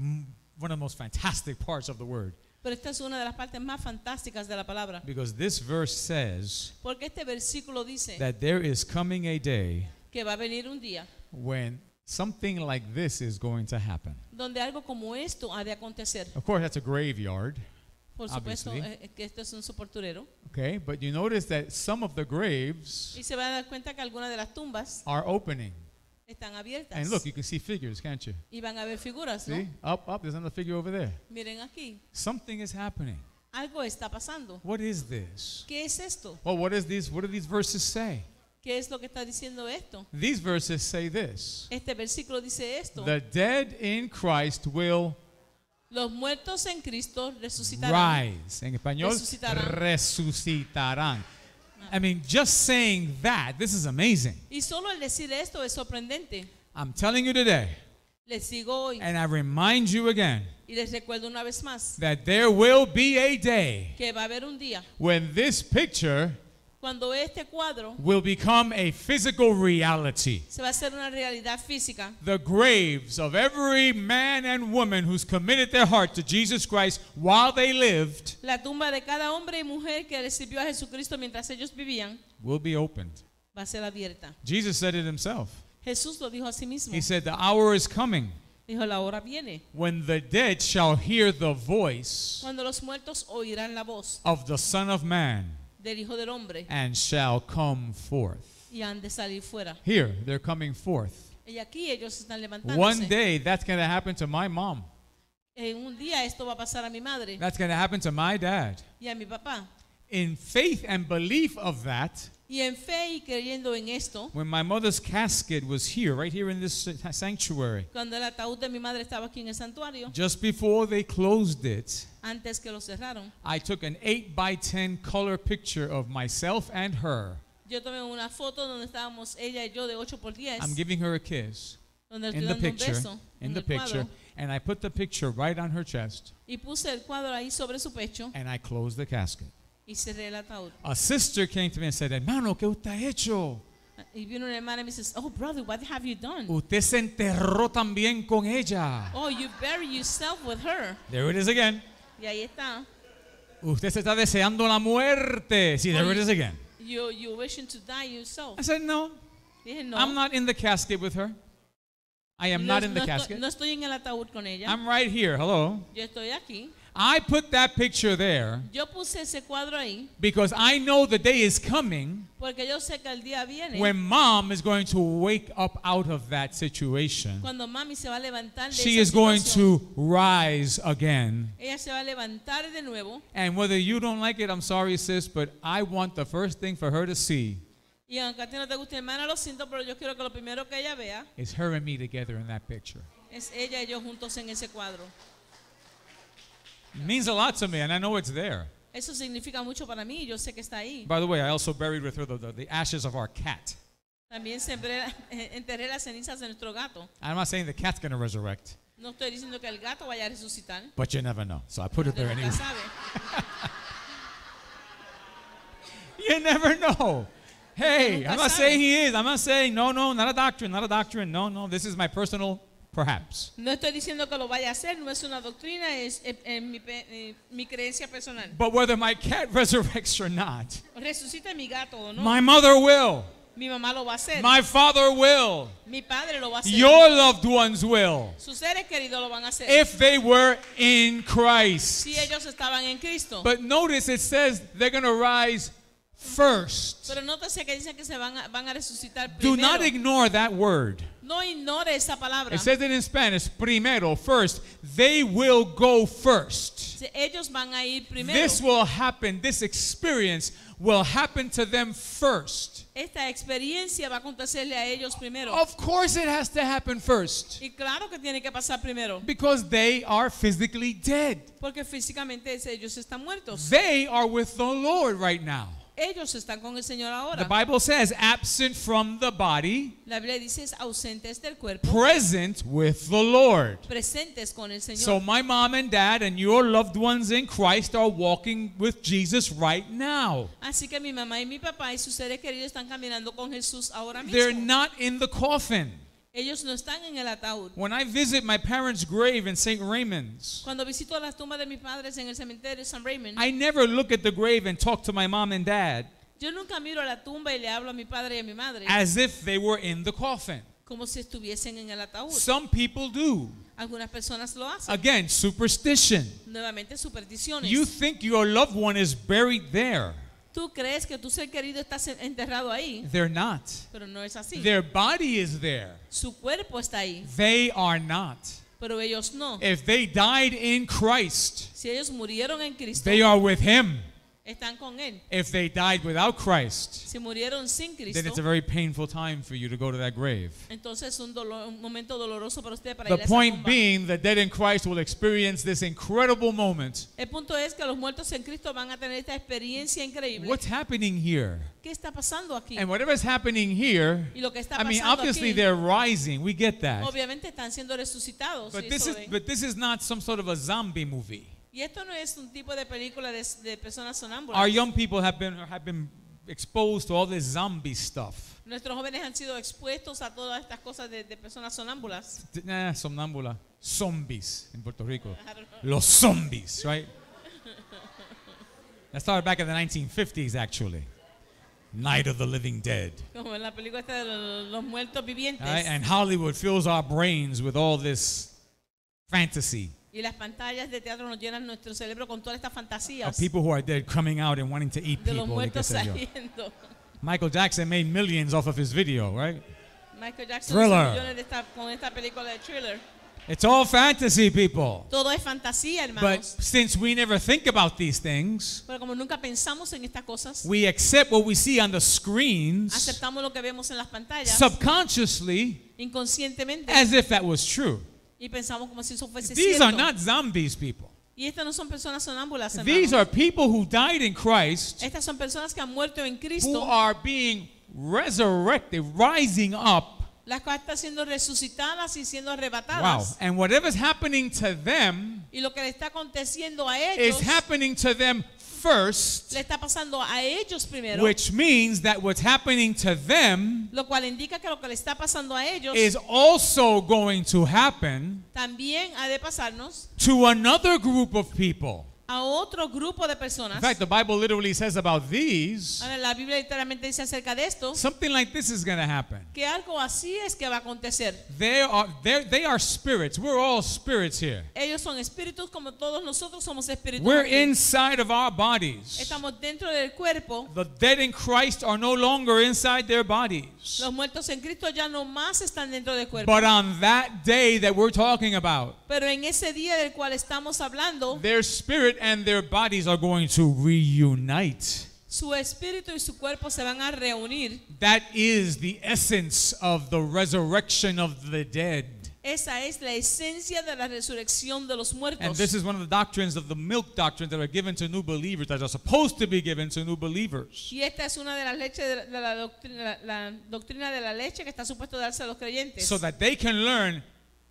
most fantastic parts of the Word, Pero esta es una de las partes más fantásticas de la palabra. because this verse says Porque este versículo dice that there is coming a day que va a venir un día when something like this is going to happen. donde algo como esto ha de acontecer. Of course, that's a graveyard. Por supuesto Obviously. que esto es un sepulturero. Okay, but you notice that some of the graves Y se va a dar cuenta que algunas de las tumbas are opening. están abiertas. And look, you can see figures, can't you? Y van a ver figuras, ¿no? See? Up, there's another figure over there. Miren aquí. Something is happening. Algo está pasando. What is this? ¿Qué es esto? Well, what do these verses say? ¿Qué es lo que está diciendo esto? These verses say this. Este versículo dice esto. The dead in Christ will Los muertos en Cristo resucitarán. rise. En español, Resucitarán. resucitarán. I mean, just saying that, this is amazing. Y solo el decir esto es sorprendente. I'm telling you today, Les sigo hoy and I remind you again, y les recuerdo una vez más that there will be a day que va a haber un día when this picture cuando este cuadro will become a physical reality. se va a hacer una realidad física. The graves of every man and woman who's committed their heart to Jesus Christ while they lived La tumba de cada hombre y mujer que recibió a Jesucristo mientras ellos vivían will be opened. va a ser abierta. Jesus said it himself. Jesús lo dijo a sí mismo. He said, the hour is coming Dijo, la hora viene when the dead shall hear the voice cuando los muertos oirán la voz of the Son of Man del Hijo del Hombre and shall come forth. y han de salir fuera. Here, they're coming forth. Y aquí ellos están levantándose. One day, that's going to happen to my mom. En un día esto va a pasar a mi madre That's going to happen to my dad. y a mi papá. In faith and belief of that, Y en fe y creyendo en esto, when my mother's casket was here, right here in this sanctuary, cuando el ataúd de mi madre estaba aquí en el santuario, just before they closed it, antes que lo cerraron, I took an 8x10 color picture of myself and her. yo tomé una foto donde estábamos ella y yo de 8 por 10, I'm giving her a kiss donde le in estoy the dando un picture, beso in en the el picture, cuadro, and I put the picture right on her chest, y puse el cuadro ahí sobre su pecho and I closed the casket. y cerré el ataúd. A sister came to me and said, hermano, ¿qué usted ha hecho? Y vino una hermana y me dice, oh brother, what have you done? Usted se enterró también con ella. Oh, you buried yourself with her. There it is again. Y ahí está. Usted se está deseando la muerte. See, there it is again. You wishing to die yourself. I said, no, Dije, no. I'm not in the casket with her. I am No, not in the no casket. no estoy en el ataúd con ella. I'm right here. Hello. Yo estoy aquí. I put that picture there Yo puse ese cuadro ahí because I know the day is coming porque yo sé que el día viene when mom is going to wake up out of that situation. cuando mami se va a levantar de She esa is going situación. to rise again. Ella se va a levantar de nuevo And whether you don't like it, I'm sorry, sis, but I want the first thing for her to see y aunque a ti no te guste, hermana, lo siento, pero yo quiero que lo primero que ella vea is her and me together in that picture. es ella y yo juntos en ese cuadro. It means a lot to me, and I know it's there. Eso significa mucho para mí, yo sé que está ahí. By the way, I also buried with her the ashes of our cat. También enterré las cenizas de nuestro gato. I'm not saying the cat's going to resurrect, No estoy diciendo que el gato vaya a resucitar. but you never know. So I put it there Nunca anyway. sabe. You never know. Hey, Nunca I'm not sabe. saying he is. I'm not saying, no, not a doctrine, not a doctrine. No, this is my personal, perhaps. No estoy diciendo que lo vaya a hacer, no es una doctrina, es mi creencia personal. But whether my cat resurrects or not, Resucita mi gato o no, my mother will. mi mamá lo va a hacer, My father will. mi padre lo va a hacer, Your loved ones will. sus seres queridos lo van a hacer, If they were in Christ. si ellos estaban en Cristo. But notice it says they're going to rise first. Pero nótese que dicen que se van a resucitar Do primero. not ignore that word. No ignore esa palabra. It says it in Spanish, primero, first. They will go first. Ellos van a ir primero. This will happen, this experience will happen to them first. Esta experiencia va a acontecerle a ellos primero. Of course it has to happen first. Y claro que tiene que pasar primero. Because they are physically dead. Porque físicamente ellos están muertos. They are with the Lord right now. Ellos están con el Señor The ahora. Bible says, absent from the body, La Biblia dice es ausentes del cuerpo, present with the Lord. presentes con el Señor. So my mom and dad and your loved ones in Christ are walking with Jesus right now. Así que mi mamá y mi papá y sus seres queridos están caminando con Jesús ahora They're mismo. not in the coffin. Ellos no están en el ataúd. When I visit my parents' grave in St. Raymond's, Cuando visito las tumbas de mis padres en el cementerio San Raymond, I never look at the grave and talk to my mom and dad yo nunca miro a la tumba y le hablo a mi padre y a mi madre as if they were in the coffin. como si estuviesen en el ataúd. Some people do. Algunas personas lo hacen. Again, superstition. Nuevamente supersticiones. You think your loved one is buried there. Tú crees que tu ser querido está enterrado ahí, They're not. pero no es así. Their body is there. Su cuerpo está ahí, They are not. pero ellos no. If they died in Christ, Si ellos murieron en Cristo, they are with Him. están con Él. If they died without Christ, Si murieron sin then Cristo, it's a very painful time for you to go to that grave. entonces es un momento doloroso para usted para The ir a esa point tumba. being, the dead in Christ will experience this incredible moment. El punto es que los muertos en Cristo van a tener esta experiencia increíble. What's happening here? ¿Qué está pasando aquí? And whatever's happening here, Y lo que está I mean, pasando obviously aquí, they're rising. We get that. obviamente están siendo resucitados. But y this eso is ven. but this is not some sort of a zombie movie. Y esto no es un tipo de película de personas sonámbulas. Our young people have been exposed to all this zombie stuff. Nuestros jóvenes han sido expuestos a todas estas cosas de personas sonámbulas. Somnámbula. Zombies in Puerto Rico. I don't know. Los zombies, right? That started back in the 1950s, actually. Night of the Living Dead. Como en la película esta de los muertos vivientes. Right? And Hollywood fills our brains with all this fantasy Y las pantallas de teatro nos llenan nuestro cerebro con todas estas of fantasías people who are dead coming out and wanting to eat de los people. y qué muertos sé yo. saliendo. Michael Jackson made millions off of his video, right? Michael Jackson Thriller. hizo millones con esta película de Thriller. It's all fantasy, people. Todo es fantasía, But hermanos. since we never think about these things, Pero como nunca pensamos en estas cosas, we accept what we see on the screens aceptamos lo que vemos en las pantallas subconsciously inconscientemente as if that was true. y pensamos como si eso fuese These are cierto. not zombies, people. Y estas no son personas sonámbulas, These hermanos. are people who died in Christ, Estas son personas que han muerto en who Cristo, are being resurrected, rising up. las cuales están siendo resucitadas y siendo Wow. arrebatadas. And whatever's happening to them Y lo que le está aconteciendo a is ellos, happening to them first, le está pasando a ellos primero, which means that what's happening to them lo cual indica que lo que le está pasando a ellos is also going to happen también ha de pasarnos to another group of people. a otro grupo de In personas. fact, the Bible literally says about these, Ahora, la Biblia literalmente dice acerca de esto something like this is going to happen. que algo así es que va a acontecer. They are spirits. We're all spirits here. Ellos son espíritus como todos nosotros somos espíritus. We're aquí. inside of our bodies. Estamos dentro del cuerpo. The dead in Christ are no longer inside their bodies. Los muertos en Cristo ya no más están dentro del cuerpo. But on that day that we're talking about, Pero en ese día del cual estamos hablando, their spirit and their bodies are going to reunite. su espíritu y su cuerpo se van a reunir. That is the essence of the resurrection of the dead. Esa es la esencia de la resurrección de los And muertos. this is one of the doctrines of the milk doctrines that are given to new believers, that are supposed to be given to new believers. Y esta es una de las leches de la doctrina de la leche que está supuesto darse a los creyentes. So that they can learn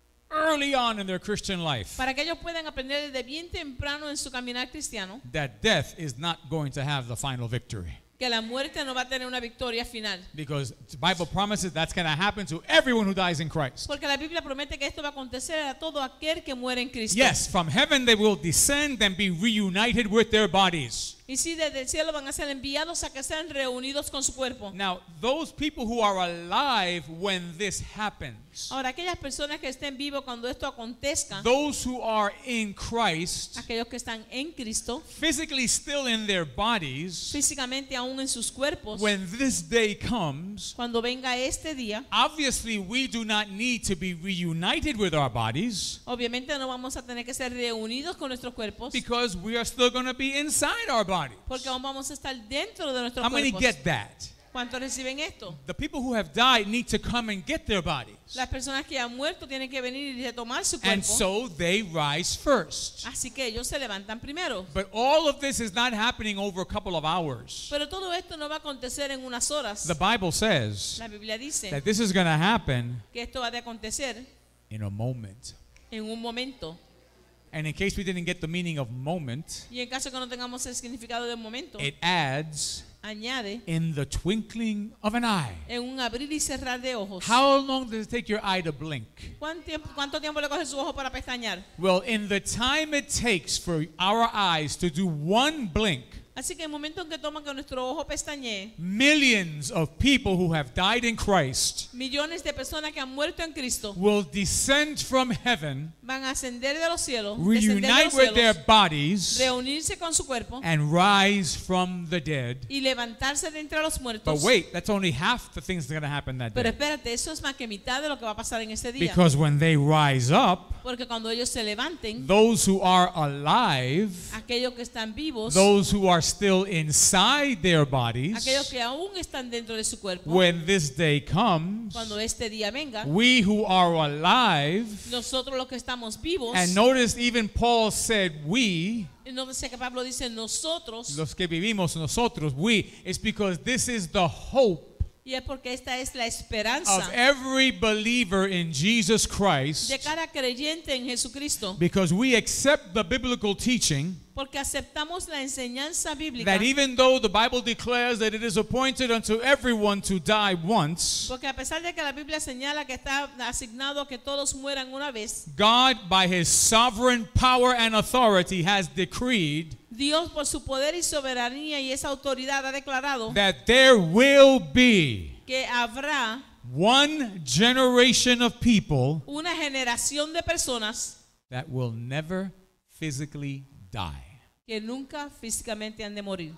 early on in their Christian life Para que ellos puedan aprender desde bien temprano en su caminar cristiano that death is not going to have the final victory. que la muerte no va a tener una victoria final. Because the Bible promises that's going to happen to everyone who dies in Christ. Porque la Biblia promete que esto va a acontecer a todo aquel que muere en Cristo. Yes, from heaven they will descend and be reunited with their bodies. Y sí, desde el cielo van a ser enviados a que sean reunidos con su cuerpo. Now, those people who are alive when this happens, Ahora, aquellas personas que estén vivos cuando esto acontezca, those who are in Christ, aquellos que están en Cristo, physically still in their bodies, físicamente aún en sus cuerpos, when this day comes, cuando venga este día, obviously we do not need to be reunited with our bodies obviamente no vamos a tener que ser reunidos con nuestros cuerpos, because we are still going to be inside our bodies. porque aún vamos a estar dentro de nuestros How many cuerpos. get that? ¿Cuántos reciben esto? The people who have died need to come and get their bodies. Las personas que han muerto tienen que venir y retomar su And cuerpo. so they rise first. Así que ellos se levantan primero. But all of this is not happening over a couple of hours. Pero todo esto no va a acontecer en unas horas. The Bible says La Biblia dice that this is going to happen que esto va a acontecer in a moment. en un momento. And in case we didn't get the meaning of moment, Y en caso que no tengamos el significado de momento, it adds añade in the twinkling of an eye. en un abrir y cerrar de ojos. How long does it take your eye to blink? ¿Cuánto tiempo le coge su ojo para pestañear? Well, in the time it takes for our eyes to do one blink, Así que en el momento en que toma que nuestro ojo pestañee, millions of people who have died in Christ millones de personas que han muerto en Cristo will descend from heaven, van a ascender de los cielos, descender de reunite los with their cielos, bodies, reunirse con su cuerpo and rise from the dead. y levantarse de entre los But muertos. wait, that's only half the things that are going to happen that Pero day. espérate, eso es más que mitad de lo que va a pasar en ese día. Because when they rise up, Porque cuando ellos se levanten, those who are alive, aquellos que están vivos, those who are still inside their bodies, aquellos que aún están dentro de su cuerpo, when this day comes, cuando este día venga, we who are alive, nosotros los que estamos vivos, and notice even Paul said we, y no sé que Pablo dice nosotros, los que vivimos nosotros, we, it's because this is the hope y es porque esta es la of esperanza every believer in Jesus Christ, de cada creyente en Jesucristo, because we accept the biblical teaching porque aceptamos la enseñanza bíblica, that even though the Bible declares that it is appointed unto everyone to die once, porque a pesar de que la Biblia señala que está asignado a que todos mueran una vez, God by his sovereign power and authority has decreed Dios por su poder y soberanía y esa autoridad ha declarado that there will be que habrá one generation of people una generación de personas that will never physically die. que nunca físicamente han de morir.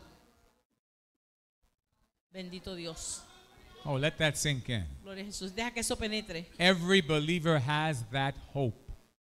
Bendito Dios. Oh, let that sink in. Gloria a Jesús. Deja que eso penetre. Every believer has that hope.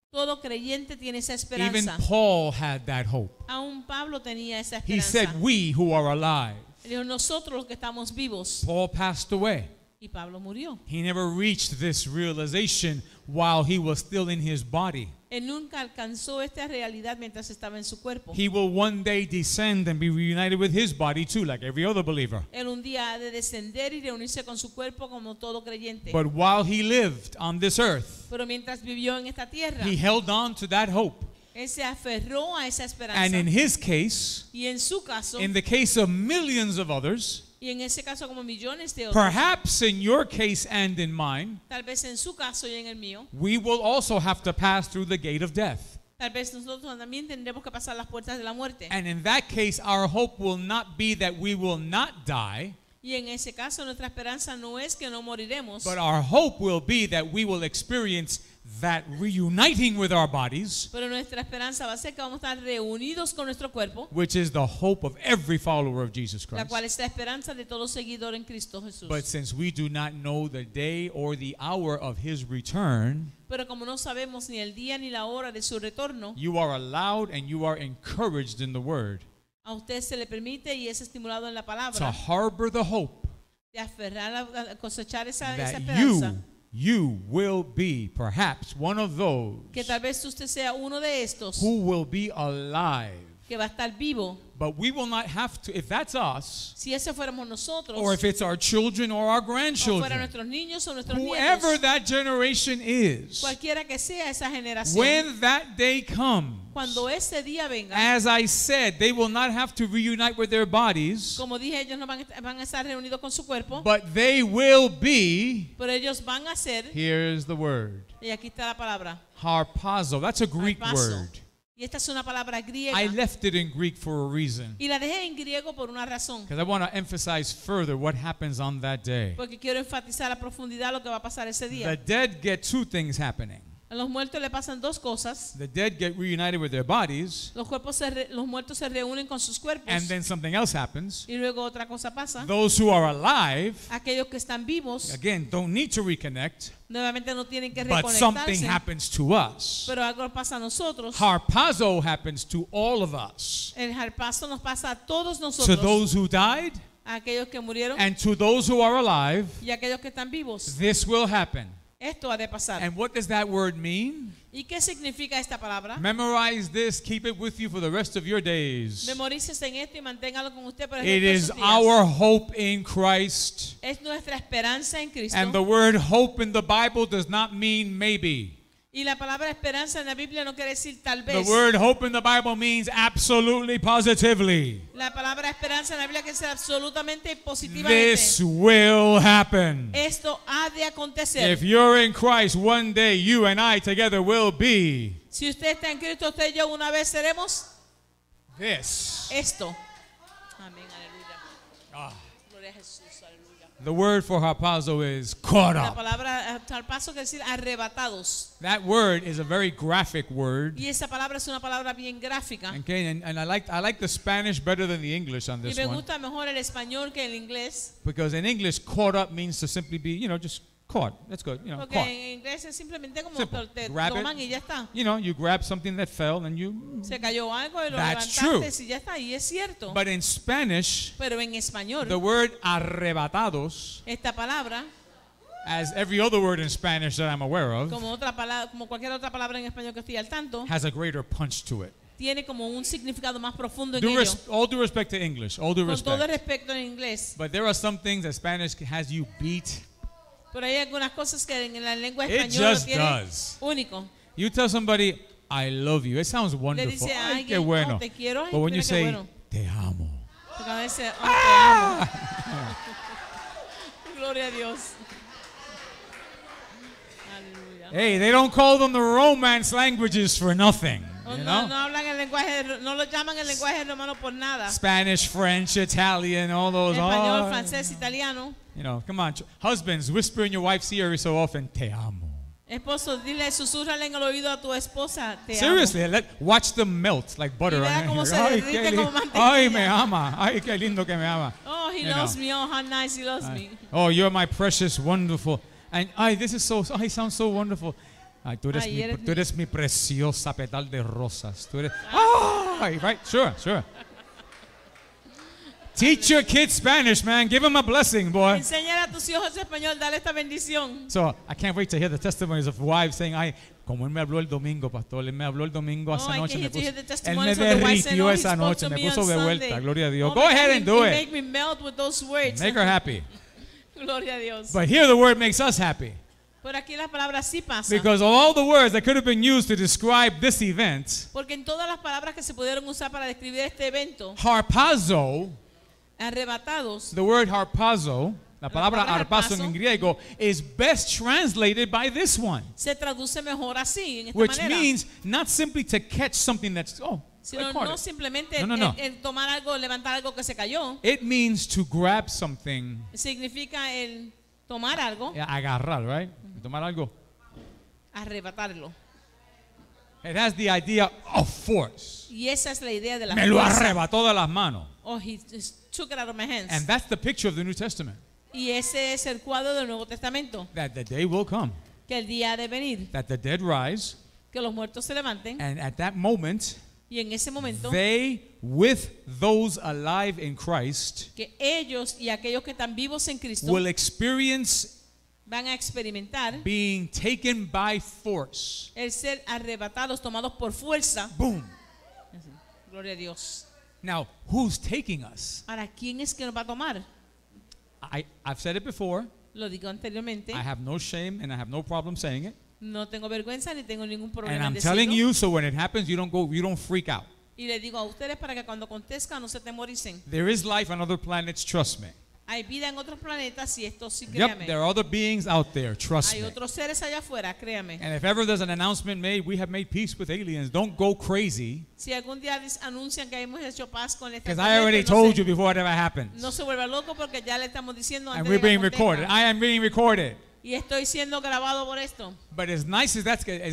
Todo creyente tiene esa Even esperanza. Paul had that hope. Aún Pablo tenía esa He esperanza. said, we who are alive. Él dijo, nosotros los que estamos vivos. Paul passed away. Y Pablo murió. He never reached this realization while he was still in his body. Él nunca alcanzó esta realidad mientras estaba en su cuerpo. He will one day descend and be reunited with his body too, like every other believer. Él un día ha de descender y reunirse con su cuerpo como todo creyente. But while he lived on this earth, Pero mientras vivió en esta tierra, he held on to that hope. él se aferró a esa esperanza. And in his case, Y en su caso, in the case of millions of others, y en ese caso como millones de otros, perhaps in your case and in mine, tal vez en su caso y en el mío, we will also have to pass through the gate of death. tal vez nosotros también tendremos que pasar las puertas de la muerte. And in that case, our hope will not be that we will not die, Y en ese caso nuestra esperanza no es que no moriremos, but our hope will be that we will experience that reuniting with our bodies, pero nuestra esperanza va a ser que vamos a estar reunidos con nuestro cuerpo, which is the hope of every follower of Jesus la Christ. cual es la esperanza de todo seguidor en Cristo Jesús. But since we do not know the day or the hour of his return, Pero como no sabemos ni el día ni la hora de su retorno, you are allowed and you are encouraged in the word a usted se le permite y es estimulado en la to palabra harbor the hope de aferrar a cosechar esa that esperanza. you will be perhaps one of those Que tal vez usted sea uno de estos who will be alive. que va a estar vivo. But we will not have to, if that's us, Si ese fuéramos nosotros, or if it's our children or our o fuera grandchildren, nuestros niños o nuestros whoever nietos, that generation is, cualquiera que sea esa generación, when that day comes, cuando ese día venga, as I said, they will not have to reunite with their bodies, como dije, ellos no van a estar reunidos con su cuerpo, but they will be, pero ellos van a ser, here's the word, y aquí está la palabra, harpazo. That's a Greek harpazo. word. Y esta es una palabra griega. I left it in Greek for a reason, Y la dejé en griego por una razón. because I want to emphasize further what happens on that day. Porque quiero enfatizar a profundidad lo que va a pasar ese The día. dead get two things happening. A los muertos le pasan dos cosas. The dead get reunited with their bodies, Los muertos se reúnen con sus cuerpos. and then something else happens. Y luego otra cosa pasa. Those who are alive, Aquellos que están vivos, again, don't need to reconnect, nuevamente no tienen que but something reconectarse. happens to us. Pero algo pasa a nosotros. Harpazo happens to all of us. El harpazo nos pasa a todos To nosotros. those who died A aquellos que murieron and to those who are alive, y a aquellos que están vivos. this will happen. Esto ha de pasar. And what does that word mean? ¿Y qué significa esta palabra? Memorize this, keep it with you for the rest of your days. Memorícese en esto y manténgalo con usted para el It resto de is sus días. our hope in Christ. Es nuestra esperanza en Cristo. And the word hope in the Bible does not mean maybe. Y la palabra esperanza en la Biblia no quiere decir tal The vez. word hope in the Bible means absolutely, positively. La palabra esperanza en la Biblia quiere decir absolutamente y positivamente. This will happen. Esto ha de acontecer. If you're in Christ, one day you and I together will be Si usted está en Cristo, usted y yo una vez seremos this. esto. Amén, aleluya. Ah. Gloria a Jesús, aleluya. The word for harpazo is caught La up. palabra al paso quiere decir arrebatados. That word is a very graphic word. Y esa palabra es una palabra bien gráfica. Okay, and I like the Spanish better than the English on Y this me one, gusta mejor el español que el inglés. because in English, caught up means to simply be, just caught. That's good, Porque caught. en inglés es simplemente como Simple. te Grab it. toman y ya está. You grab something that fell and you. Se cayó algo y lo That's levantaste y ya está. Y es cierto. But in Spanish, Pero en español, the word arrebatados, esta palabra, as every other word in Spanish that I'm aware of, como otra palabra, como cualquier otra palabra en español que estoy al tanto, has a greater punch to it. tiene como un significado más profundo en ello. All due respect to English, all due Con todo el respect. respeto en inglés. But there are some things that Spanish has you beat. Pero hay algunas cosas que en la lengua It española lo just tiene does. único. You tell somebody, I love you. It sounds Le wonderful. dice a Ay, qué alguien, bueno. "Oh, te quiero", ay, But when mira you qué say, bueno. te amo. Porque a veces, "Oh, te amo". Gloria a Dios. Aleluya. Hey, they don't call them the romance languages for nothing. No, You no know? hablan el lenguaje, no lo llaman el lenguaje romano por nada. Spanish, French, Italian, all those. Español, oh, francés, italiano. come on. Husbands, whisper in your wife's ear so often, te amo. Esposo, dile, susúrrale en el oído a tu esposa, te Seriously, watch them melt like butter. Y vea on cómo your se ear. Ay, derrite qué como li- mantequilla. Ay, me ama. Ay, qué lindo que me ama. amo. Oh, he You loves know. me. Oh, how nice he loves me. Oh, you're my precious, wonderful. And this is he sounds so wonderful. Ay, tú Ay, eres mi preciosa petal de rosas. Tú eres, ay, right, sure, sure. Teach your kids Spanish, man. Give them a blessing, boy. Enseñar a tus hijos español, dale esta bendición. So I can't wait to hear the testimonies of wives saying, ay, como él me habló el domingo, pastor, él me habló el domingo esa I noche, can't me wait to hear the él me testimonies of the wives saying, derritió "Oh, he esa spoke noche, to me me puso on de Sunday." vuelta, gloria a Dios. Oh Go my ahead God, and do he it. make me melt with those words. Make her happy. Gloria a Dios. But here the word makes us happy. Por aquí la palabra sí pasa. Because of all the words that could have been used to describe this event, Porque en todas las palabras que se pudieron usar para describir este evento, harpazo, arrebatados, the word harpazo, la palabra palabra harpazo harpazo en griego, is best translated by this one, se traduce mejor así, en esta which manera. means not simply to catch something that's, I Sino caught no it. simplemente No. el tomar algo, levantar algo que se cayó. It means to grab something, Significa el tomar algo, agarrar, right? Tomar algo. arrebatarlo. It has the idea of force. Y esa es la idea de la Me lo fuerza. arrebató de las manos. Oh, he just took it out of my hands. And that's the picture of the New Testament. Y ese es el cuadro del Nuevo Testamento. That the day will come, Que el día ha de venir, that the dead rise, que los muertos se levanten. and at that moment, Y en ese momento, they, with those alive in Christ, que ellos y aquellos que están vivos en Cristo will experience van a experimentar being taken by force. el ser arrebatados, tomados por fuerza. Boom. Gloria a Dios. Now, who's taking us? Ahora, ¿quién es que nos va a tomar? I've said it before. Lo digo anteriormente. I have no shame and I have no problem saying it. No tengo vergüenza ni tengo ningún And problema I'm en telling decirlo. you, so when it happens, you don't freak out. Y le digo a ustedes para que cuando acontezca no se temoricen. There is life on other planets, trust me. Hay vida en otros planetas y esto sí, Yep, créame. there are other beings out there, trust Hay me. otros seres allá afuera, créame. And if ever there's an announcement made, we have made peace with aliens, don't go crazy. Si algún día anuncian que hemos hecho paz con Because I already told you before it ever happens. no se vuelva loco porque ya le estamos diciendo And antes we're de que being recorded. acontezca. I am being recorded. Y estoy siendo grabado por esto. But as nice and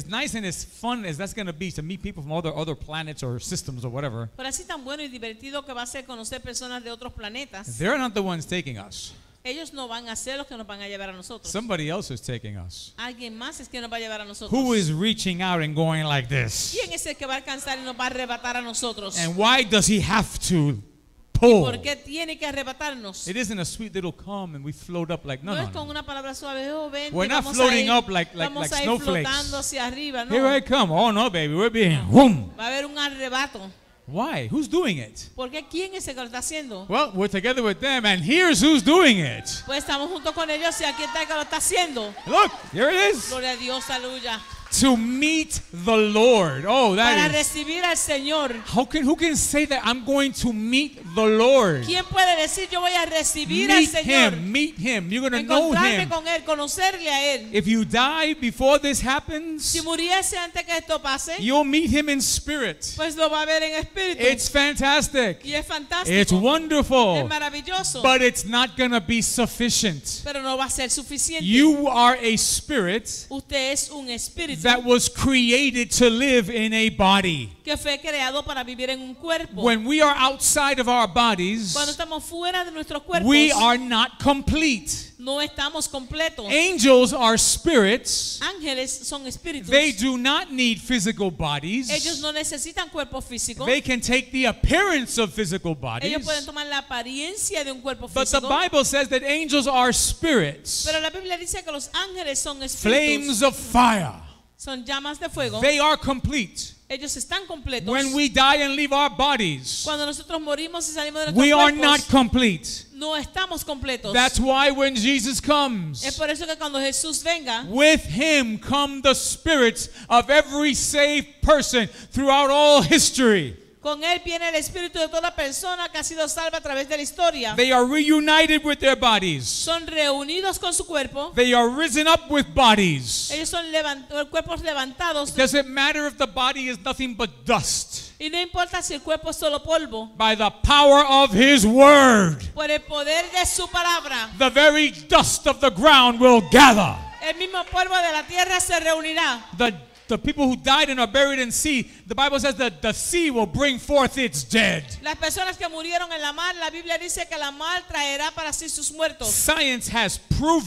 as fun as that's going to be to meet people from other planets or systems or whatever, Pero así tan bueno y divertido que va a ser conocer personas de otros planetas. they're not the ones taking us. Ellos no van a ser los que nos van a llevar a nosotros. Somebody else is taking us. Alguien más es que nos va a llevar a nosotros. Who is reaching out and going like this? ¿Quién es el que va a alcanzar y nos va a arrebatar a nosotros? And why does he have to ¿Y pull? por qué tiene que arrebatarnos? It isn't a sweet little come and we float up like, no, No no, es con no. una palabra suave, oh, vente, We're not vamos floating a ir, up like vamos a ir snowflakes. flotando hacia arriba, no. Here I come. Oh no, baby, we're being whoom. Va a haber un arrebato. Why? Who's doing it? ¿Por qué? ¿Quién es el que lo está haciendo? Well, we're together with them, and here's who's doing it. Pues estamos junto con ellos y aquí está el que lo está haciendo. Look, here it is. Gloria a Dios, aleluya. To meet the Lord. Oh, Para that is. recibir al Señor. Who can say that I'm going to meet the Lord? ¿Quién puede decir yo voy a recibir al Señor? Meet him. You're going to know Encontrarme him. con Él, conocerle a Él. If you die before this happens, Si muriese antes que esto pase, you'll meet him in spirit. pues lo va a ver en espíritu. It's fantastic. Y es fantástico. It's wonderful. Es maravilloso. But it's not going to be sufficient. Pero no va a ser suficiente. You are a spirit Usted es un espíritu that was created to live in a body. que fue creado para vivir en un cuerpo. When we are outside of our bodies, Cuando estamos fuera de nuestros cuerpos, we are not complete. no estamos completos. Angels are spirits. Ángeles son espíritus. They do not need physical bodies. Ellos no necesitan cuerpo físico. They can take the appearance of physical bodies. Ellos pueden tomar la apariencia de un cuerpo But the físico. Bible says that angels are spirits, Pero la Biblia dice que los ángeles son espíritus. flames of fire. Son llamas de fuego. They are complete. Ellos están completos. When we die and leave our bodies, Cuando nosotros morimos y salimos de nuestros we are cuerpos, not complete. no estamos completos. That's why when Jesus Es comes, por eso que cuando Jesús venga, with him come the spirits of every saved person throughout all history. con Él viene el espíritu de toda persona que ha sido salva a través de la historia. They are reunited with their bodies. Son reunidos con su cuerpo. They are risen up with bodies. Ellos son cuerpos levantados. Does it matter if the body is nothing but dust? Y no importa si el cuerpo es solo polvo. By the power of his word, Por el poder de su palabra, the very dust of the ground will gather. el mismo polvo de la tierra se reunirá. The people who died and are buried in sea, the Bible says that the sea will bring forth its dead. Las personas que murieron en la mar, la Biblia dice que la mar traerá para sí sus muertos. Science has proven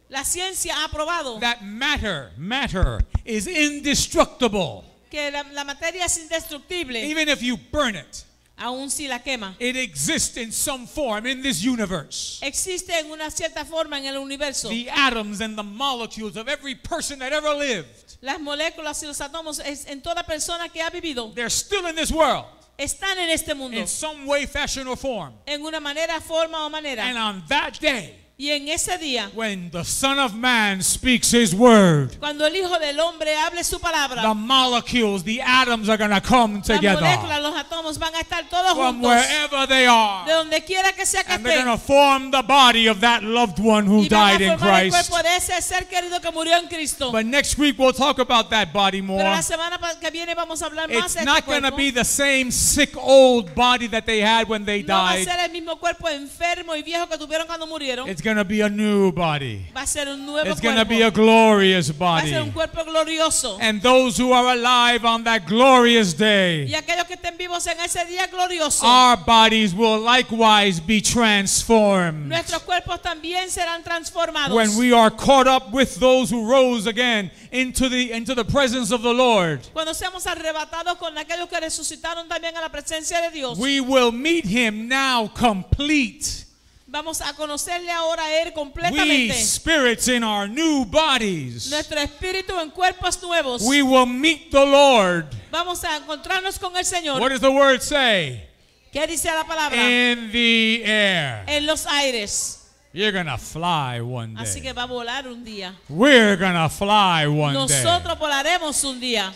La ciencia ha probado that matter is indestructible. que la materia es indestructible, Even if you burn it, aun si la quema. it exists in some form in this universe. Existe en una cierta forma en el universo. The atoms and the molecules of every person that ever lived, Las moléculas y los átomos en toda persona que ha vivido they're still in this world están en este mundo in some way, fashion, or form. en una manera, forma o manera. And on that day, Y en ese día, when the Son of Man speaks his word, cuando el Hijo del Hombre hable su palabra, the molecules, the atoms are going to come las together moléculas, los átomos van a estar todos from juntos, wherever they are. de donde quiera que sea que And they're estén, going to form the body of that loved one who y van died a in formar el Christ. cuerpo de ese ser querido que murió en Cristo. But next week we'll talk about that body more. Pero la semana que viene vamos a hablar más It's de not este going to cuerpo. be the same sick old body that they had when they No va a died. ser el mismo cuerpo enfermo y viejo que tuvieron cuando murieron. It's going to be a new body. Va a ser un nuevo It's going to cuerpo. be a glorious Va a ser un body. cuerpo glorioso. And those who are alive on that glorious Y day, aquellos que estén vivos en ese día glorioso, our bodies will likewise be transformed nuestros cuerpos también serán transformados. when we are caught up with those who rose again into the presence of the Lord. Cuando seamos arrebatados con aquellos que resucitaron también a la presencia de Dios, We will meet him now complete. vamos a conocerle ahora a Él We completamente. spirits in our new bodies. Nuestro espíritu en cuerpos nuevos. We will meet the Lord. Vamos a encontrarnos con el Señor. What does the word say? ¿Qué dice la palabra? In the air. En los aires. You're gonna fly one Así que day. va a volar un día. We're gonna fly one day. Nosotros volaremos un día.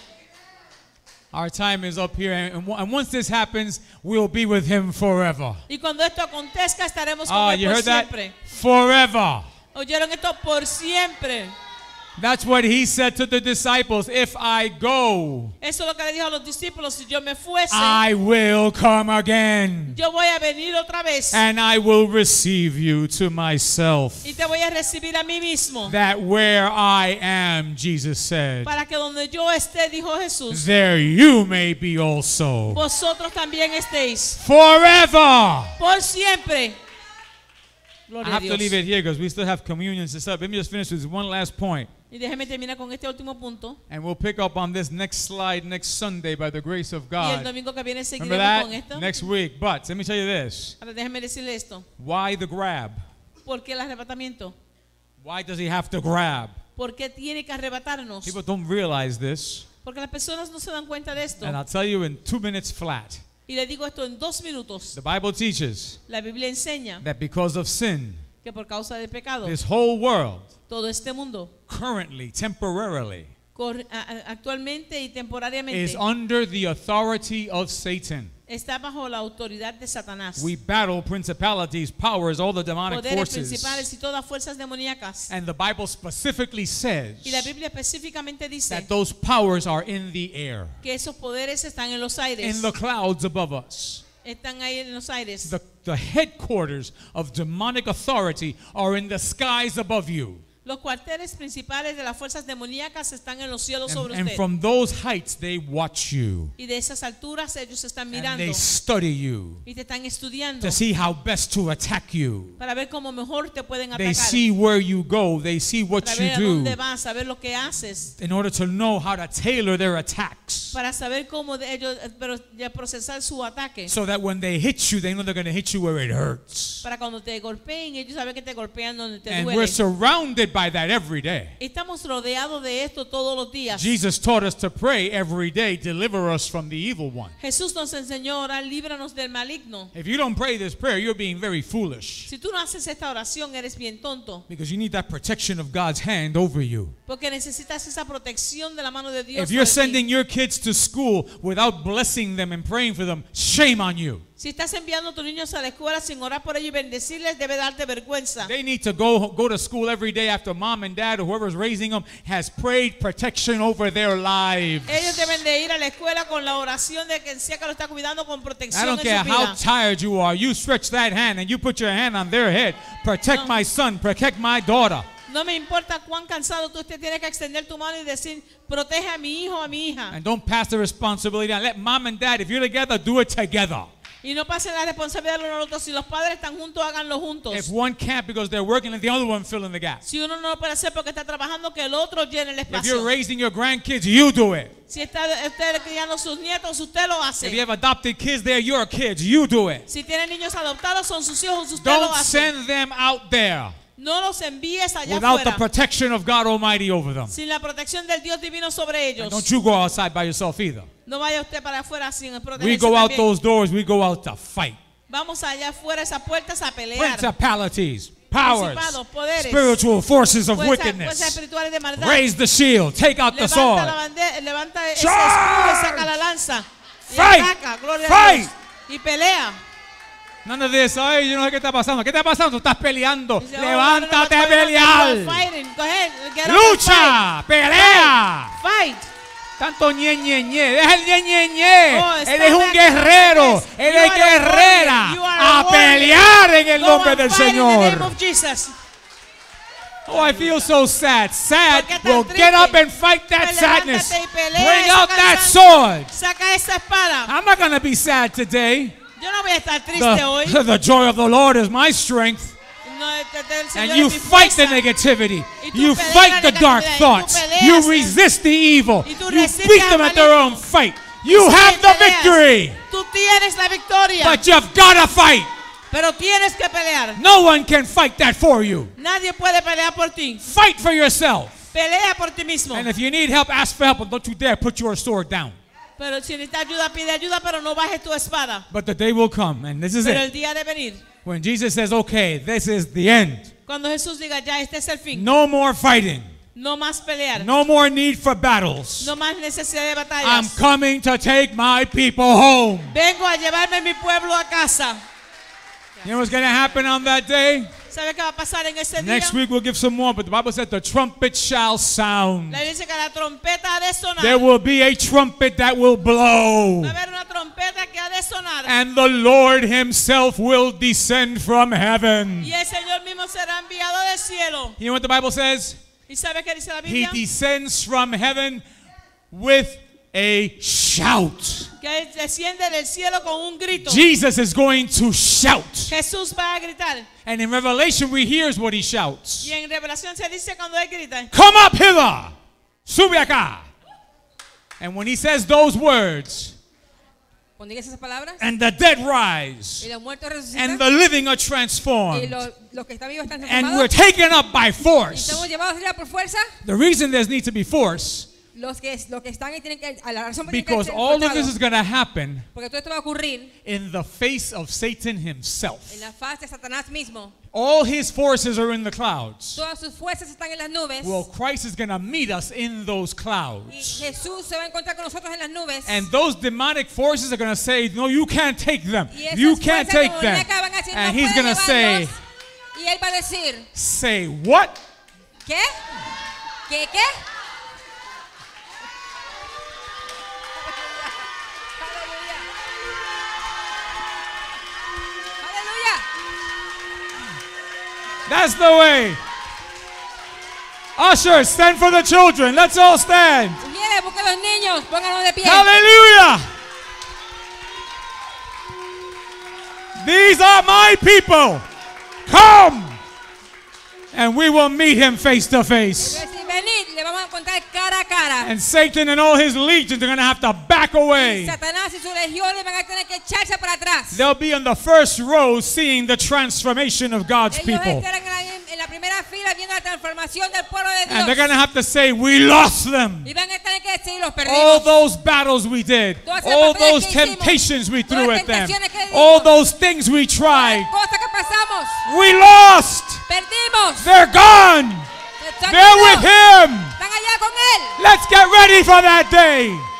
Our time is up here, and once this happens, we'll be with him forever. Y cuando esto acontezca estaremos con Ah, Él you por heard that? siempre. Forever. ¿Oyeron esto? Por siempre. That's what he said to the disciples. If I go, Eso es lo que le dijo a los discípulos. Si yo me fuese, I will come again, yo voy a venir otra vez. and I will receive you to myself. Y te voy a recibir a mí mismo. That where I am, Jesus said, Para que donde yo esté, dijo Jesús, there you may be also. vosotros también estéis. Forever. Por siempre. I Gloria a have to Dios. leave it here because we still have communions and stuff. Let me just finish with one last point. Y déjeme terminar con este último punto. And we'll pick up on this next slide next Sunday by the grace of Y el God. domingo que viene Remember seguiremos con that? esto. Next week. But let me tell you this. Ahora déjeme decirle esto. Why the grab? ¿Por qué el arrebatamiento? Why does he have to grab? ¿Por qué tiene que arrebatarnos? People don't realize this. Porque las personas no se dan cuenta de esto. And I'll tell you in 2 minutes flat. Y le digo esto en 2 minutos. The Bible teaches La Biblia enseña that because of sin, que por causa del pecado, this whole world, todo este mundo, currently, temporarily, actualmente y is temporariamente, under the authority of Satan. está bajo la autoridad de Satanás. We battle principalities, powers, all the demonic Poderes principales forces. y todas fuerzas demoníacas. And the Bible specifically says Y la Biblia específicamente dice that those powers are in the air, que esos poderes están en los aires. in the clouds above us. Están ahí en los aires. The headquarters of demonic authority are in the skies above you. Los cuarteles principales de las fuerzas demoníacas están en los cielos sobre And usted. from those heights, they watch you Y de esas alturas ellos están and mirando they study you y te están estudiando to see how best to attack you. para ver cómo mejor te pueden They atacar. see where you go, they see what Para you ver a do dónde vas, saber lo que haces, in order to know how to tailor their attacks. para saber cómo ellos pero ya procesar su ataque. So that when they hit you, they know they're going to hit you where it hurts. Para cuando te golpeen, ellos saben que te golpean donde te And duele. we're surrounded by that every day. Estamos rodeados de esto todos los días. Jesus taught us to pray every day, deliver us from the evil one. Jesús nos enseñó a orar, líbranos del maligno. If you don't pray this prayer, you're being very foolish Si tú no haces esta oración, eres bien tonto. because you need that protection of God's hand over you. Porque necesitas esa protección de la mano de Dios. If you're sobre ti. sending your kids to school without blessing them and praying for them, shame on you. Si estás enviando a tus niños a la escuela sin orar por ellos y bendecirles, debe darte vergüenza. They need to go to school every day after mom and dad or whoever's raising them has prayed protection over their lives. Ellos deben de ir a la escuela con la oración de quien sea que lo está cuidando con I protección don't en care su how vida. tired you are. You stretch that hand and you put your hand on their head. Protect my son, protect my daughter. No me importa cuán cansado tú estés, tienes que extender tu mano y decir, protege a mi hijo, a mi hija. And don't pass the responsibility on. Let mom and dad, if you're together, do it together. Y no pasen la responsabilidad de uno al otro. Si los padres están juntos, háganlo juntos. If one can't because they're working, let the other one fill in the gap. Si uno no lo puede hacer porque está trabajando, que el otro llene el If you're espacio. raising your grandkids, you do it. Si está usted criando sus nietos, usted lo If you hace. have adopted kids, they're your kids. You do it. Si tiene niños adoptados, son sus hijos, usted lo Don't hace. send them out there No los envíes allá without the afuera protection of God Almighty over them. sin la protección del Dios divino sobre And ellos. don't you go outside by yourself either. No vaya usted para afuera sin We protegerse go out también. those doors, we go out to fight. Vamos allá afuera, esas puertas a pelear. Principalities, powers, Principados, poderes, spiritual forces of fuerzas wickedness. espirituales de maldad. Raise the shield, take out the Levanta sword. la bandera, levanta ese Charge! escudo y saca la lanza. Y Fight! ataca, gloria a Fight! Dios. Y pelea. None of this, ay, yo no sé qué está pasando. ¿Qué está pasando? Tú estás peleando. Dice, oh, Levántate no, a pelear. no, fighting. Go ahead, get up and Lucha, pelea. Fight. Tanto ñe, ñe, ñe. Deja el ñe, ñe, ñe. Oh, Él stop es un back. guerrero. Yes. Él You es are a guerrera. warrior. You are a A warrior. pelear en el Go nombre and del fight in the name Señor. of Jesus. Oh, I feel so sad. Sad. ¿Por qué tan Well, triste? get up and fight that Pues sadness. levántate y pelea Bring esa out that cansancio. sword. Saca esa espada. I'm not going to be sad today. Yo no voy a estar triste hoy. The joy of the Lord is my strength. No, el Señor And es you mi fight the fuerza. negativity. Y tú You peleas fight la the dark negatividad. Y tú thoughts. peleas You el- resist the evil. Y tú You resistes beat al them at their maligno. own fight. You Sí, have the peleas. victory. Tú tienes la victoria. But you've got to fight. Pero tienes que pelear. No one can fight that for you. Nadie puede pelear por ti. Fight for yourself. Pelea por ti mismo. And if you need help, ask for help. And don't you dare put your sword down. Pero si necesitas ayuda, pide ayuda, pero no bajes tu espada. But the day will come, and this is Pero it. el día de venir, When Jesus says, okay, this is the end. cuando Jesús diga, ya este es el fin. No more fighting. No más pelear. No more need for battles. No más necesidad de I'm batallas. coming to take my people home. Vengo a llevarme mi pueblo a casa. You know what's going to happen on that day? ¿Sabe qué va a pasar en ese día? Next week we'll give some more, but the Bible said the trumpet shall sound. La Biblia dice que la trompeta ha de sonar. There will be a trumpet that will blow. Va a haber una trompeta que ha de sonar. And the Lord himself will descend from heaven. Y el Señor mismo será enviado del cielo. You know what the Bible says? ¿Y sabe qué dice la He Biblia? descends from heaven with a shout. Que desciende del cielo con un grito. Jesus is going to shout. Jesús va a gritar. And in Revelation we hear what he shouts. Y en Revelación se dice cuando él grita, Come up hither. Sube acá. And when he says those words, Cuando digas esas palabras, and the dead rise, y los muertos and resucitan, the living are y transformed, los que están vivos están and we're transformados, taken up by y force. estamos llevados arriba por fuerza, The reason there needs to be force, los que están ahí tienen que, a la razón por la que because tienen que ser all of this cortados, is going to happen porque todo esto va a ocurrir in the face of Satan himself. en la faz de Satanás mismo. All his forces are in the clouds. Todas sus fuerzas están en las nubes, Well, Christ is going to meet us in those y clouds. Jesús se va a encontrar con nosotros en las nubes. And those demonic forces are going to say, no, you can't take them. Y esas You can't fuerzas take them. demoníacas van a decir, And "No he's puede going to say, llevarlos". Y él va a decir, say what? ¿qué? ¿Qué? Aleluya. That's the way. Ushers, stand for the children. Let's all stand. Viene, busca a los niños, pónganlos de pie. Hallelujah. These are my people. Come. And we will meet him face to face. Decir, venid, le vamos a contar cara a cara. And Satan and all his legions are going to have to back away. Satanás y sus legiones van a tener que echarse para atrás. They'll be in the first row seeing the transformation of God's Ellos people. estarán en la primera fila viendo la transformación del pueblo de And they're going Dios. to have to say, we lost them. Y van a tener que decir, los All perdimos. those battles we did, Todas esas all batallas those que hicimos, temptations we todas threw las at them, tentaciones que dimos, all those things we tried, Cosas que pasamos. we lost. Perdimos. They're gone. Se han They're ido. with him. Están allá con él. Let's get ready for that day.